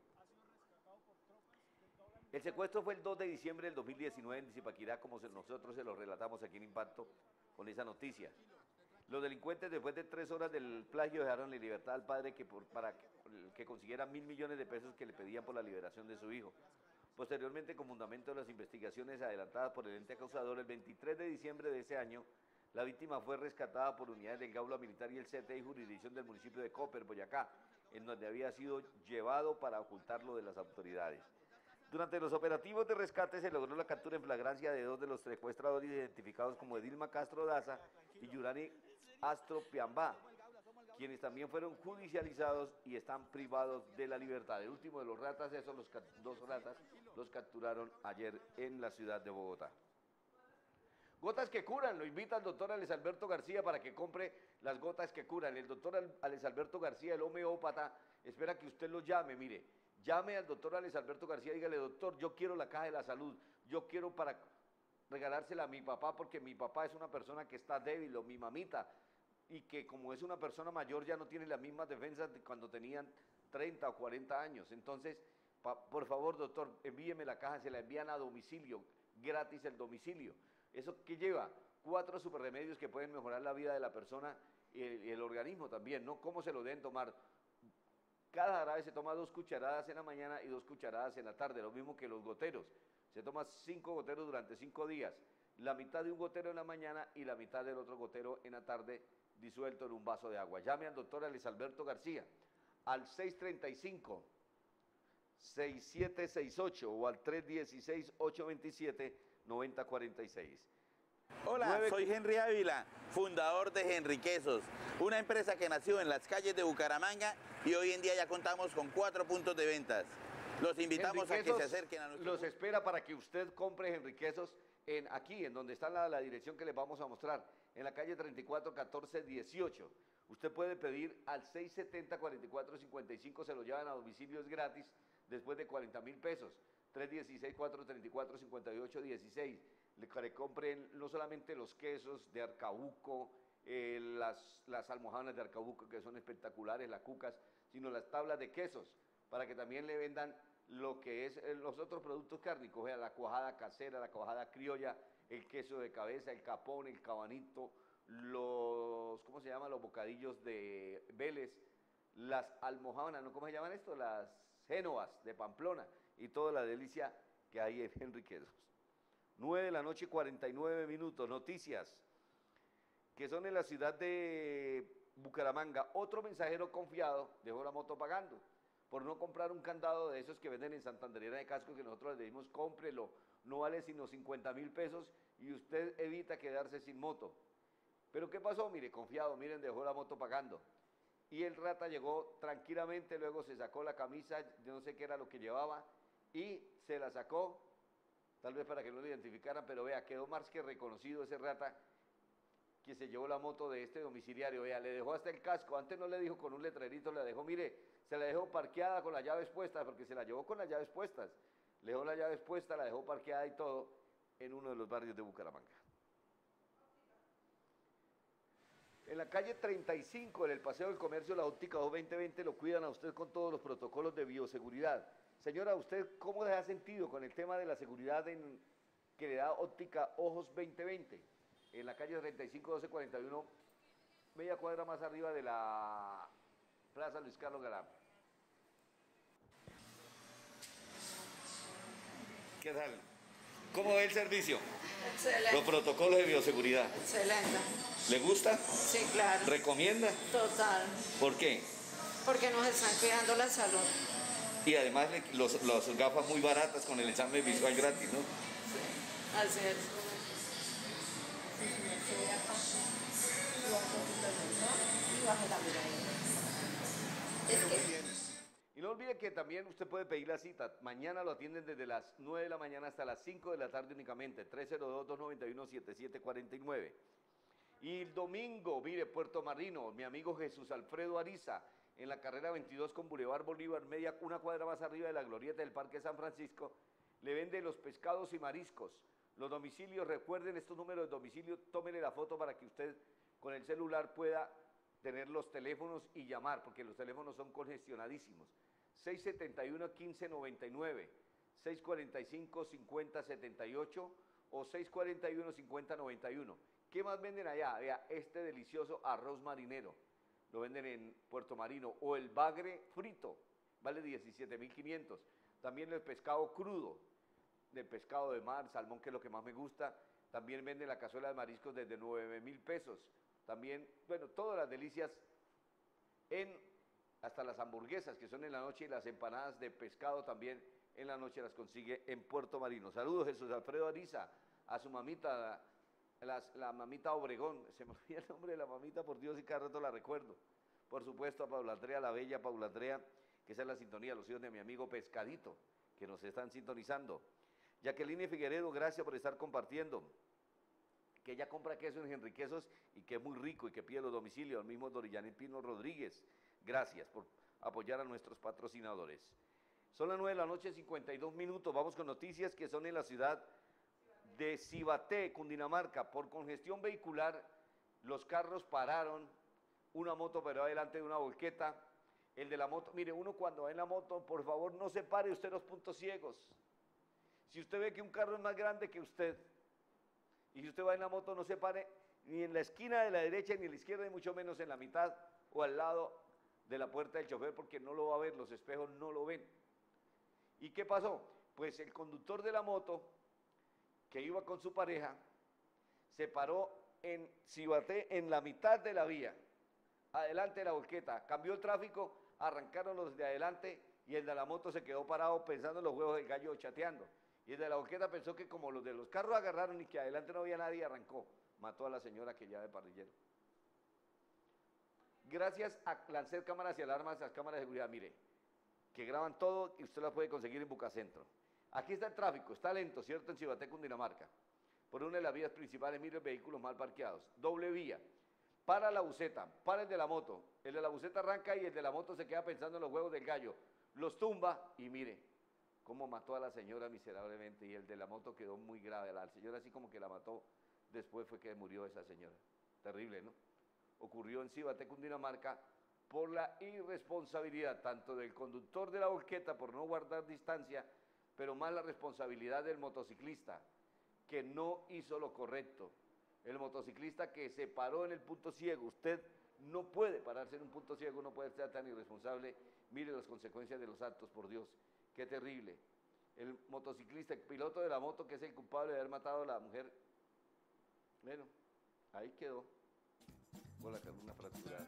El secuestro fue el dos de diciembre del dos mil diecinueve en Zipaquirá, como nosotros se lo relatamos aquí en Impacto con esa noticia. Los delincuentes, después de tres horas del plagio, dejaron en libertad al padre que por, para que, que consiguiera mil millones de pesos que le pedían por la liberación de su hijo. Posteriormente, con fundamento de las investigaciones adelantadas por el ente acausador, el veintitrés de diciembre de ese año, la víctima fue rescatada por unidades del Gaula Militar y el C T I jurisdicción del municipio de Cooper, Boyacá, en donde había sido llevado para ocultarlo de las autoridades. Durante los operativos de rescate se logró la captura en flagrancia de dos de los secuestradores identificados como Edilma Castro Daza y Yurani Astro Piambá, quienes también fueron judicializados y están privados de la libertad. El último de los ratas, esos los dos ratas, los capturaron ayer en la ciudad de Bogotá. Gotas que curan, lo invita el doctor Alex Alberto García para que compre las gotas que curan. El doctor Alex Alberto García, el homeópata, espera que usted lo llame, mire. Llame al doctor Alex Alberto García y dígale, doctor, yo quiero la caja de la salud, yo quiero para regalársela a mi papá porque mi papá es una persona que está débil, o mi mamita, y que como es una persona mayor ya no tiene las mismas defensas de cuando tenían treinta o cuarenta años. Entonces, pa, por favor, doctor, envíeme la caja, se la envían a domicilio, gratis el domicilio. ¿Eso qué lleva? Cuatro superremedios que pueden mejorar la vida de la persona y el, y el organismo también, ¿no? ¿Cómo se lo deben tomar? Cada jarabe se toma dos cucharadas en la mañana y dos cucharadas en la tarde, lo mismo que los goteros. Se toma cinco goteros durante cinco días, la mitad de un gotero en la mañana y la mitad del otro gotero en la tarde, disuelto en un vaso de agua. Llame al doctor Alex Alberto García al seis treinta y cinco, seis siete seis ocho o al tres dieciséis, ocho veintisiete, noventa cuarenta y seis. Hola, nueve... soy Henry Ávila, fundador de Henry Quesos, una empresa que nació en las calles de Bucaramanga y hoy en día ya contamos con cuatro puntos de ventas. Los invitamos a que se acerquen a nuestro... Los espera para que usted compre Henry Quesos en, aquí, en donde está la, la dirección que les vamos a mostrar, en la calle treinta y cuatro, catorce, dieciocho. Usted puede pedir al seis setenta, cuarenta y cuatro cincuenta y cinco, se lo llevan a domicilio, es gratis, después de cuarenta mil pesos. tres dieciséis, cuatrocientos treinta y cuatro, cincuenta y ocho, dieciséis. Le, le compren no solamente los quesos de Arcabuco, eh, las, las almohadas de Arcabuco que son espectaculares, las cucas, sino las tablas de quesos. para que también le vendan lo que es eh, los otros productos cárnicos, vea, la cuajada casera, la cuajada criolla, el queso de cabeza, el capón, el cabanito, los, ¿cómo se llama? Los bocadillos de Vélez, las almojábanas, ¿no? ¿Cómo se llaman esto? Las génovas de Pamplona y toda la delicia que hay en Henry Quesos. nueve de la noche, cuarenta y nueve minutos, noticias que son en la ciudad de Bucaramanga. Otro mensajero confiado dejó la moto pagando por no comprar un candado de esos que venden en Santanderera de Casco, que nosotros le decimos cómprelo, no vale sino cincuenta mil pesos y usted evita quedarse sin moto. Pero ¿qué pasó? Mire, confiado, miren, dejó la moto pagando. Y el rata llegó tranquilamente, luego se sacó la camisa, yo no sé qué era lo que llevaba, y se la sacó, tal vez para que no lo identificaran, pero vea, quedó más que reconocido ese rata que se llevó la moto de este domiciliario. Vea, le dejó hasta el casco, antes no le dijo con un letrerito, le dejó, mire, se la dejó parqueada con las llaves puestas, porque se la llevó con las llaves puestas, le dejó las llaves puestas, la dejó parqueada y todo, en uno de los barrios de Bucaramanga. En la calle treinta y cinco, en el Paseo del Comercio, la óptica dos veinte veinte, lo cuidan a usted con todos los protocolos de bioseguridad. Señora, ¿usted cómo se ha sentido con el tema de la seguridad en, que le da óptica Ojos veinte veinte? En la calle treinta y cinco, doce cuarenta y uno, media cuadra más arriba de la Plaza Luis Carlos Galán. ¿Qué tal? ¿Cómo ve el servicio? Excelente. Los protocolos de bioseguridad. Excelente. ¿Le gusta? Sí, claro. ¿Recomienda? Total. ¿Por qué? Porque nos están cuidando la salud. Y además los, los gafas muy baratas con el examen visual gratis, ¿no? Sí, así es. Y no olvide que también usted puede pedir la cita. Mañana lo atienden desde las nueve de la mañana hasta las cinco de la tarde únicamente. tres cero dos, dos nueve uno, siete siete cuatro nueve. Y el domingo, mire, Puerto Marino, mi amigo Jesús Alfredo Ariza, en la carrera veintidós con Boulevard Bolívar, media, una cuadra más arriba de la glorieta del Parque San Francisco, le vende los pescados y mariscos. Los domicilios, recuerden estos números de domicilio, tómenle la foto para que usted con el celular pueda tener los teléfonos y llamar, porque los teléfonos son congestionadísimos. seis setenta y uno, quince noventa y nueve, seis cuarenta y cinco, cincuenta setenta y ocho o seis cuarenta y uno, cincuenta noventa y uno. ¿Qué más venden allá? Vea, este delicioso arroz marinero, lo venden en Puerto Marino, o el bagre frito, vale diecisiete mil quinientos. También el pescado crudo, del pescado de mar, salmón, que es lo que más me gusta. También venden la cazuela de mariscos desde nueve mil pesos. También, bueno, todas las delicias, en hasta las hamburguesas que son en la noche y las empanadas de pescado también en la noche las consigue en Puerto Marino. Saludos, Jesús Alfredo Ariza, a su mamita, las, la mamita Obregón, se me olvida el nombre de la mamita, por Dios, y cada rato la recuerdo. Por supuesto a Paula Andrea, la bella Paula Andrea, que esa es la sintonía, los hijos de mi amigo Pescadito, que nos están sintonizando. Jacqueline Figueredo, gracias por estar compartiendo. Que ella compra queso en Henry Quesos y que es muy rico y que pide los domicilios, el mismo Dorillanet Pino Rodríguez. Gracias por apoyar a nuestros patrocinadores. Son las nueve de la noche, cincuenta y dos minutos. Vamos con noticias que son en la ciudad de Cibaté, Cundinamarca. Por congestión vehicular, los carros pararon, una moto paró adelante de una volqueta. El de la moto, mire, uno cuando va en la moto, por favor, no se pare usted los puntos ciegos. Si usted ve que un carro es más grande que usted, y si usted va en la moto, no se pare ni en la esquina de la derecha ni en la izquierda, ni mucho menos en la mitad o al lado de la puerta del chofer, porque no lo va a ver, los espejos no lo ven. ¿Y qué pasó? Pues el conductor de la moto, que iba con su pareja, se paró en Cibaté, en la mitad de la vía, adelante de la volqueta, cambió el tráfico, arrancaron los de adelante y el de la moto se quedó parado pensando en los huevos del gallo, chateando. Y el de la volqueta pensó que como los de los carros agarraron y que adelante no había nadie, arrancó, mató a la señora que lleva de parrillero. Gracias a lanzar cámaras y alarmas, las cámaras de seguridad, mire, que graban todo y usted las puede conseguir en Bucacentro. Aquí está el tráfico, está lento, ¿cierto? En Cibaté, Cundinamarca. Por una de las vías principales, mire, vehículos mal parqueados. Doble vía, para la buseta, para el de la moto. El de la buseta arranca y el de la moto se queda pensando en los huevos del gallo. Los tumba y mire cómo mató a la señora miserablemente. Y el de la moto quedó muy grave. La señora así como que la mató, después fue que murió esa señora. Terrible, ¿no? Ocurrió en Cibaté, Cundinamarca, por la irresponsabilidad tanto del conductor de la volqueta por no guardar distancia, pero más la responsabilidad del motociclista, que no hizo lo correcto. El motociclista que se paró en el punto ciego, usted no puede pararse en un punto ciego, no puede ser tan irresponsable. Mire las consecuencias de los actos, por Dios, qué terrible. El motociclista, el piloto de la moto, que es el culpable de haber matado a la mujer, bueno, ahí quedó, con la columna fracturada.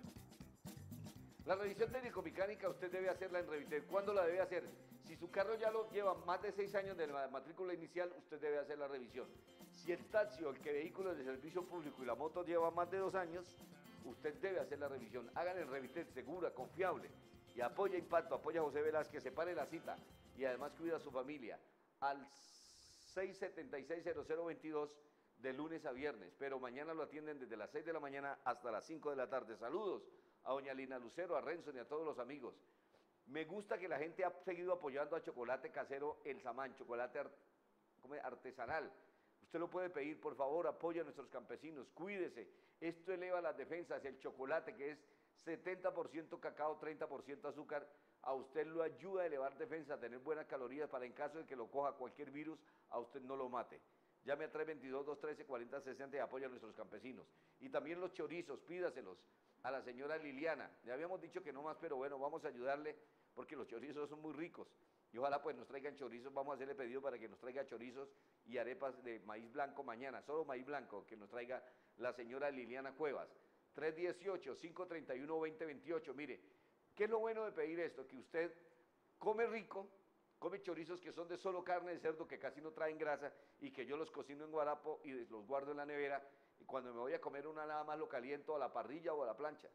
La revisión técnico-mecánica usted debe hacerla en Revitel. ¿Cuándo la debe hacer? Si su carro ya lo lleva más de seis años de la matrícula inicial, usted debe hacer la revisión. Si el taxi o el que vehículo es de servicio público y la moto lleva más de dos años, usted debe hacer la revisión. Hagan en Revitel, segura, confiable. Y apoya Impacto, apoya a José Velázquez, separe la cita y además cuida a su familia. Al seis siete seis cero cero veintidós de lunes a viernes, pero mañana lo atienden desde las seis de la mañana hasta las cinco de la tarde. Saludos a doña Lina Lucero, a Renzo y a todos los amigos. Me gusta que la gente ha seguido apoyando a Chocolate Casero El Samán, chocolate art, artesanal. Usted lo puede pedir, por favor, apoya a nuestros campesinos, cuídese. Esto eleva las defensas, el chocolate que es setenta por ciento cacao, treinta por ciento azúcar, a usted lo ayuda a elevar defensa, a tener buenas calorías para en caso de que lo coja cualquier virus, a usted no lo mate. Llame a tres veintidós, dos trece, cuarenta sesenta y apoya a nuestros campesinos. Y también los chorizos, pídaselos a la señora Liliana. Le habíamos dicho que no más, pero bueno, vamos a ayudarle porque los chorizos son muy ricos. Y ojalá pues nos traigan chorizos, vamos a hacerle pedido para que nos traiga chorizos y arepas de maíz blanco mañana, solo maíz blanco, que nos traiga la señora Liliana Cuevas. tres dieciocho, cinco treinta y uno, veinte veintiocho, mire, ¿qué es lo bueno de pedir esto? Que usted come rico, come chorizos que son de solo carne de cerdo, que casi no traen grasa, y que yo los cocino en guarapo y los guardo en la nevera, y cuando me voy a comer una nada más lo caliento a la parrilla o a la plancha.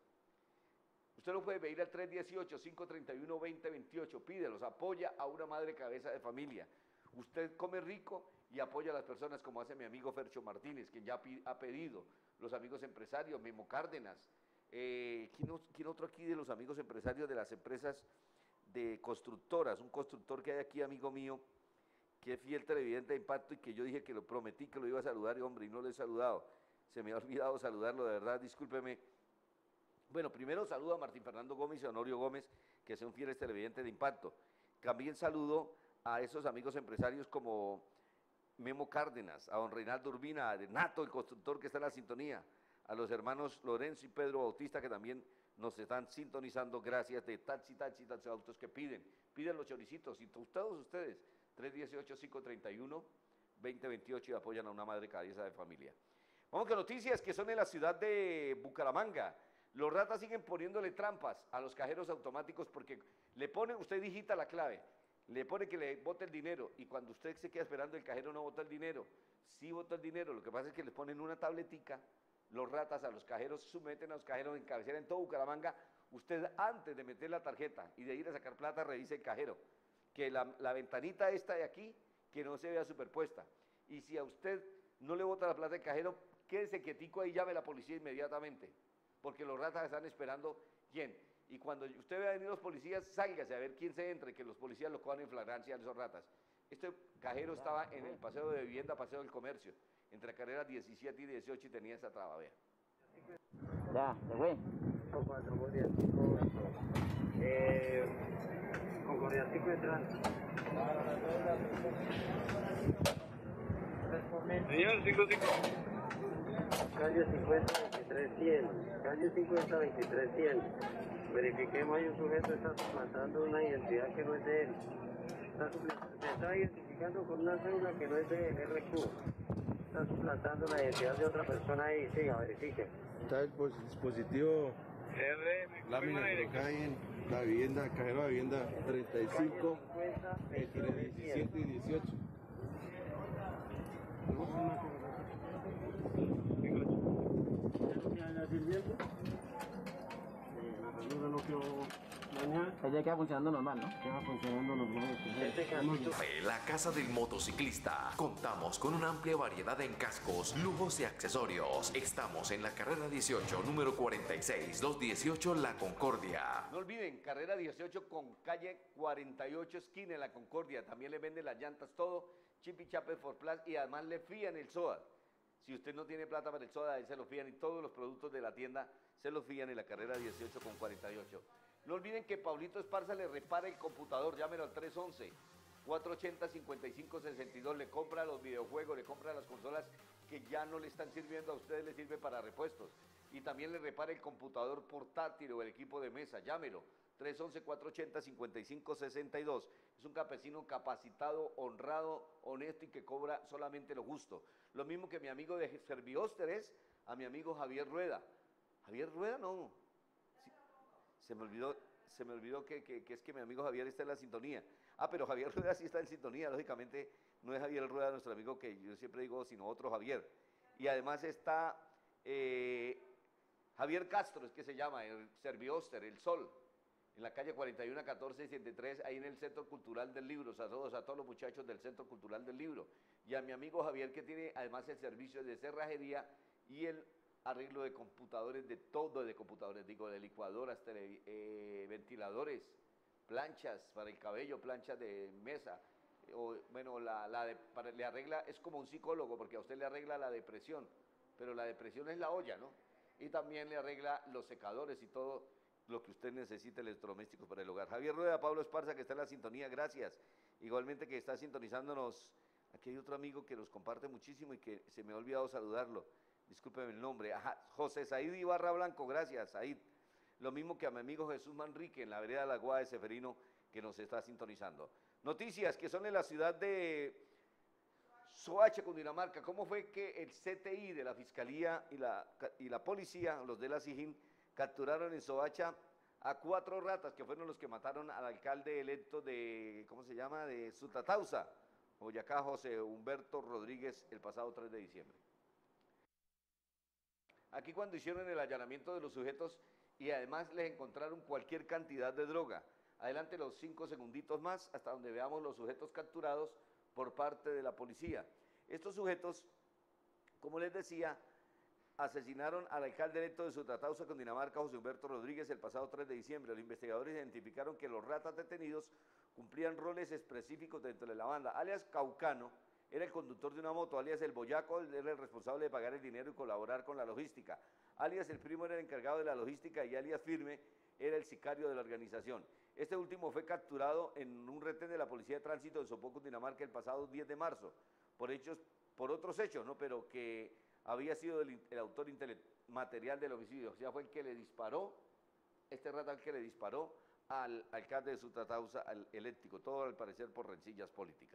Usted lo puede pedir al tres dieciocho, cinco treinta y uno, veinte veintiocho, pídelos, apoya a una madre cabeza de familia. Usted come rico y apoya a las personas como hace mi amigo Fercho Martínez, quien ya ha pedido, los amigos empresarios, Memo Cárdenas, eh, ¿quién, ¿quién otro aquí de los amigos empresarios de las empresas de constructoras? Un constructor que hay aquí, amigo mío, que es fiel televidente de Impacto y que yo dije que lo prometí que lo iba a saludar y hombre, y no lo he saludado. Se me ha olvidado saludarlo, de verdad, discúlpeme. Bueno, primero saludo a Martín Fernando Gómez y a Honorio Gómez, que son fieles televidentes de Impacto. También saludo a esos amigos empresarios como Memo Cárdenas, a don Reinaldo Urbina, a Nato, el constructor que está en la sintonía, a los hermanos Lorenzo y Pedro Bautista, que también nos están sintonizando, gracias, de Taxi, Taxi, Taxi Autos, que piden, piden los choricitos, y todos ustedes, tres dieciocho, cinco treinta y uno, veinte veintiocho, y apoyan a una madre cabeza de familia. Vamos con noticias que son en la ciudad de Bucaramanga. Los ratas siguen poniéndole trampas a los cajeros automáticos porque le ponen, usted digita la clave, le pone que le bote el dinero y cuando usted se queda esperando el cajero no bota el dinero. Sí bota el dinero, lo que pasa es que les ponen una tabletica, los ratas a los cajeros, someten a los cajeros en cabecera en todo Bucaramanga. Usted antes de meter la tarjeta y de ir a sacar plata, revise el cajero, que la, la ventanita esta de aquí, que no se vea superpuesta. Y si a usted no le bota la plata del cajero, quédese quietico ahí y llame a la policía inmediatamente, porque los ratas están esperando quién. Y cuando usted vea venir los policías, sálgase a ver quién se entra y que los policías lo cojan en flagrancia a esos ratas. Este cajero estaba en el paseo de vivienda, paseo del comercio, entre carreras diecisiete y dieciocho y tenía esa traba, vea. Ya, se fue. Concordia cinco, eh, Concordia cinco detrás. Señor, cinco cinco. Calle cincuenta, veintitrés cien. Calle cincuenta, veintitrés cien. Verifiquemos, hay un sujeto que está suplantando una identidad que no es de él. Está se está identificando con una cédula que no es de R Q. Está suplantando la identidad de otra persona ahí. Siga, verifique. Está el dispositivo lámina colocada ahí en la vivienda, cajero de vivienda treinta y cinco, entre diecisiete y dieciocho. Ella queda funcionando normal, ¿no? Queda funcionando normal. La Casa del Motociclista. Contamos con una amplia variedad en cascos, lujos y accesorios. Estamos en la carrera dieciocho, número cuarenta y seis, doscientos dieciocho, La Concordia. No olviden, carrera dieciocho con calle cuarenta y ocho, esquina en La Concordia. También le venden las llantas, todo, chip y chape for plus, y además le frían el S O A. Si usted no tiene plata para el soda, él se lo fían y todos los productos de la tienda se los fían en la carrera dieciocho con cuarenta y ocho. No olviden que Pablito Esparza le repara el computador, llámelo al tres once, cuatro ochenta, cincuenta y cinco sesenta y dos, le compra los videojuegos, le compra las consolas que ya no le están sirviendo, a ustedes les sirve para repuestos. Y también le repara el computador portátil o el equipo de mesa, llámelo, tres once, cuatro ochenta, cincuenta y cinco sesenta y dos. Es un campesino capacitado, honrado, honesto y que cobra solamente lo justo. Lo mismo que mi amigo de Servióster es a mi amigo Javier Rueda. Javier Rueda no, sí, se me olvidó, se me olvidó que, que, que es que mi amigo Javier está en la sintonía. Ah, pero Javier Rueda sí está en sintonía, lógicamente no es Javier Rueda nuestro amigo que yo siempre digo, sino otro Javier. Y además está eh, Javier Castro, es que se llama, el Servióster, El Sol, en la calle cuarenta y uno, catorce sesenta y tres, ahí en el Centro Cultural del Libro. Saludos a todos los muchachos del Centro Cultural del Libro. Y a mi amigo Javier, que tiene además el servicio de cerrajería y el arreglo de computadores, de todo de computadores, digo, de licuadoras, tele, eh, ventiladores, planchas para el cabello, planchas de mesa, o bueno, la, la de, para, le arregla, es como un psicólogo, porque a usted le arregla la depresión, pero la depresión es la olla, ¿no? Y también le arregla los secadores y todo lo que usted necesita, electrodomésticos para el hogar. Javier Rueda, Pablo Esparza, que está en la sintonía, gracias. Igualmente que está sintonizándonos, aquí hay otro amigo que nos comparte muchísimo y que se me ha olvidado saludarlo, discúlpeme el nombre, ajá, José Said Ibarra Blanco, gracias, Said. Lo mismo que a mi amigo Jesús Manrique en la vereda de la Guada de Seferino, que nos está sintonizando. Noticias que son en la ciudad de Soacha, Cundinamarca. ¿Cómo fue que el C T I de la Fiscalía y la, y la Policía, los de la SIJIN, capturaron en Soacha a cuatro ratas que fueron los que mataron al alcalde electo de, ¿cómo se llama?, de Sutatausa, Boyacá, José Humberto Rodríguez, el pasado tres de diciembre? Aquí cuando hicieron el allanamiento de los sujetos y además les encontraron cualquier cantidad de droga. Adelante los cinco segunditos más hasta donde veamos los sujetos capturados por parte de la policía. Estos sujetos, como les decía, asesinaron al alcalde electo de Sutatausa, Cundinamarca, José Humberto Rodríguez, el pasado tres de diciembre. Los investigadores identificaron que los ratas detenidos cumplían roles específicos dentro de la banda. Alias Caucano era el conductor de una moto, alias el Boyaco era el responsable de pagar el dinero y colaborar con la logística, alias el Primo era el encargado de la logística y alias Firme era el sicario de la organización. Este último fue capturado en un retén de la Policía de Tránsito de Sopó, Cundinamarca, el pasado diez de marzo, por hechos, por otros hechos, ¿no? Pero que había sido el, el autor material del homicidio, o sea, fue el que le disparó, este rata el que le disparó al alcalde de Sutatausa, al eléctrico, todo al parecer por rencillas políticas.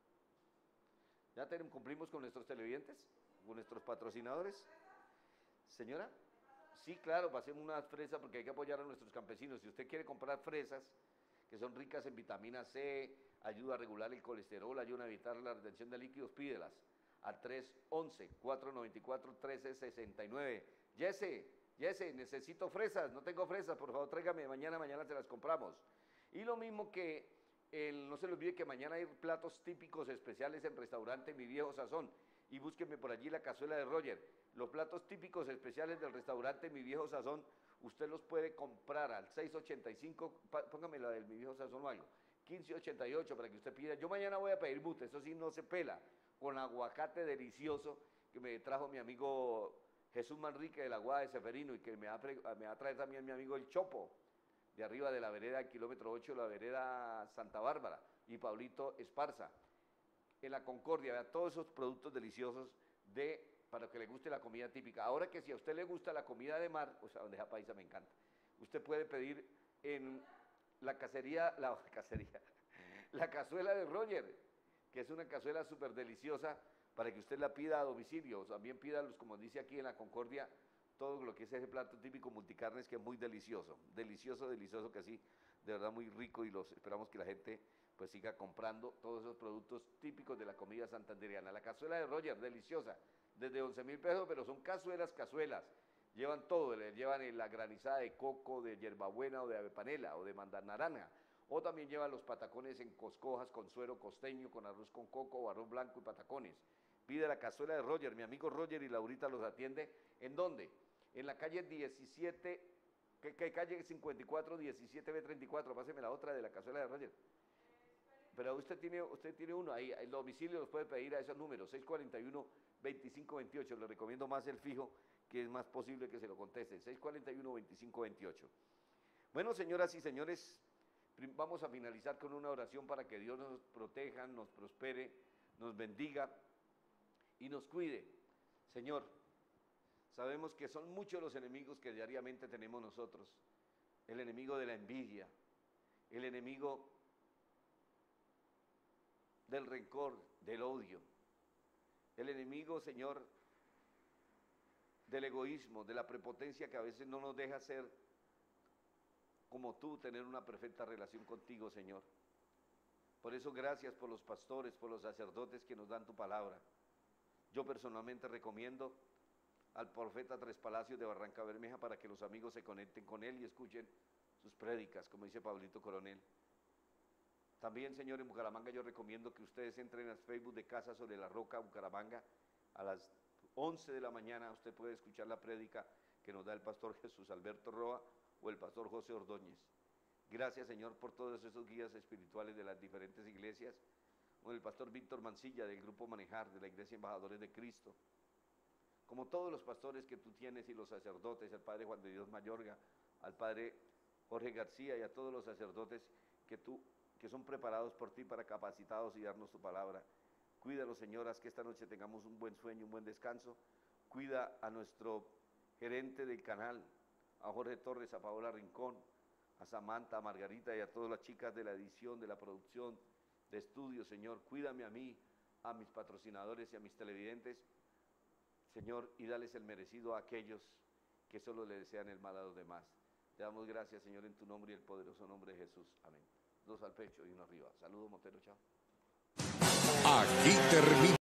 ¿Ya tenemos, cumplimos con nuestros televidentes, con nuestros patrocinadores? Señora, sí, claro, pasemos unas fresas porque hay que apoyar a nuestros campesinos. Si usted quiere comprar fresas, que son ricas en vitamina C, ayuda a regular el colesterol, ayuda a evitar la retención de líquidos, pídelas al tres once, cuatro noventa y cuatro, trece sesenta y nueve. Jesse, Jesse, necesito fresas, no tengo fresas, por favor tráigame mañana, mañana se las compramos. Y lo mismo que, el, no se le olvide que mañana hay platos típicos especiales en restaurante Mi Viejo Sazón, y búsquenme por allí la cazuela de Roger. Los platos típicos especiales del restaurante Mi Viejo Sazón, usted los puede comprar al seis ochenta y cinco, póngame la del Mi Viejo Sazón o algo, quince ochenta y ocho para que usted pida. Yo mañana voy a pedir mute, eso sí no se pela, con aguacate delicioso que me trajo mi amigo Jesús Manrique de la Guada de Seferino y que me va, a, me va a traer también mi amigo El Chopo, de arriba de la vereda kilómetro ocho, la vereda Santa Bárbara, y Pablito Esparza. En la Concordia, vea, todos esos productos deliciosos de, para que le guste la comida típica. Ahora que si a usted le gusta la comida de mar, o sea, bandeja paisa me encanta, usted puede pedir en la cacería, la cacería, la cazuela de Roger, que es una cazuela súper deliciosa para que usted la pida a domicilio. También pida, como dice aquí en la Concordia, todo lo que es ese plato típico multicarnes que es muy delicioso, delicioso, delicioso, que así, de verdad muy rico, y los esperamos que la gente pues siga comprando todos esos productos típicos de la comida santandereana. La cazuela de Roger, deliciosa, desde once mil pesos, pero son cazuelas, cazuelas, llevan todo, le llevan la granizada de coco, de hierbabuena o de avepanela o de mandarnaranja, o también llevan los patacones en coscojas con suero costeño, con arroz con coco o arroz blanco y patacones. Pide la cazuela de Roger, mi amigo Roger y Laurita los atiende. ¿En dónde? En la calle diecisiete, ¿qué, qué calle cincuenta y cuatro, diecisiete B treinta y cuatro? Páseme la otra de la cazuela de Roger. pero usted tiene, usted tiene uno ahí, el domicilio los puede pedir a esos números, seis cuarenta y uno, veinticinco veintiocho, le recomiendo más el fijo, que es más posible que se lo contesten, seis cuarenta y uno, veinticinco veintiocho. Bueno, señoras y señores, vamos a finalizar con una oración para que Dios nos proteja, nos prospere, nos bendiga y nos cuide. Señor, sabemos que son muchos los enemigos que diariamente tenemos nosotros, el enemigo de la envidia, el enemigo del rencor, del odio, el enemigo, Señor, del egoísmo, de la prepotencia que a veces no nos deja ser como tú, tener una perfecta relación contigo, Señor. Por eso gracias por los pastores, por los sacerdotes que nos dan tu palabra. Yo personalmente recomiendo al profeta Tres Palacios de Barranca Bermeja para que los amigos se conecten con él y escuchen sus prédicas, como dice Pablito Coronel. También, Señor, en Bucaramanga yo recomiendo que ustedes entren al Facebook de Casa sobre la Roca, Bucaramanga, a las once de la mañana usted puede escuchar la prédica que nos da el pastor Jesús Alberto Roa o el pastor José Ordóñez. Gracias, Señor, por todos esos guías espirituales de las diferentes iglesias, con el pastor Víctor Mancilla del Grupo Manejar, de la Iglesia Embajadores de Cristo, como todos los pastores que tú tienes y los sacerdotes, al Padre Juan de Dios Mayorga, al Padre Jorge García y a todos los sacerdotes que tú que son preparados por ti para capacitados y darnos tu palabra. Cuídalos, Señor, haz que esta noche tengamos un buen sueño, un buen descanso. Cuida a nuestro gerente del canal, a Jorge Torres, a Paola Rincón, a Samantha, a Margarita y a todas las chicas de la edición, de la producción, de estudio, Señor. Cuídame a mí, a mis patrocinadores y a mis televidentes, Señor, y dales el merecido a aquellos que solo le desean el mal a los demás. Te damos gracias, Señor, en tu nombre y el poderoso nombre de Jesús. Amén. Dos al pecho y uno arriba. Saludos, Montero, chao. Aquí termina.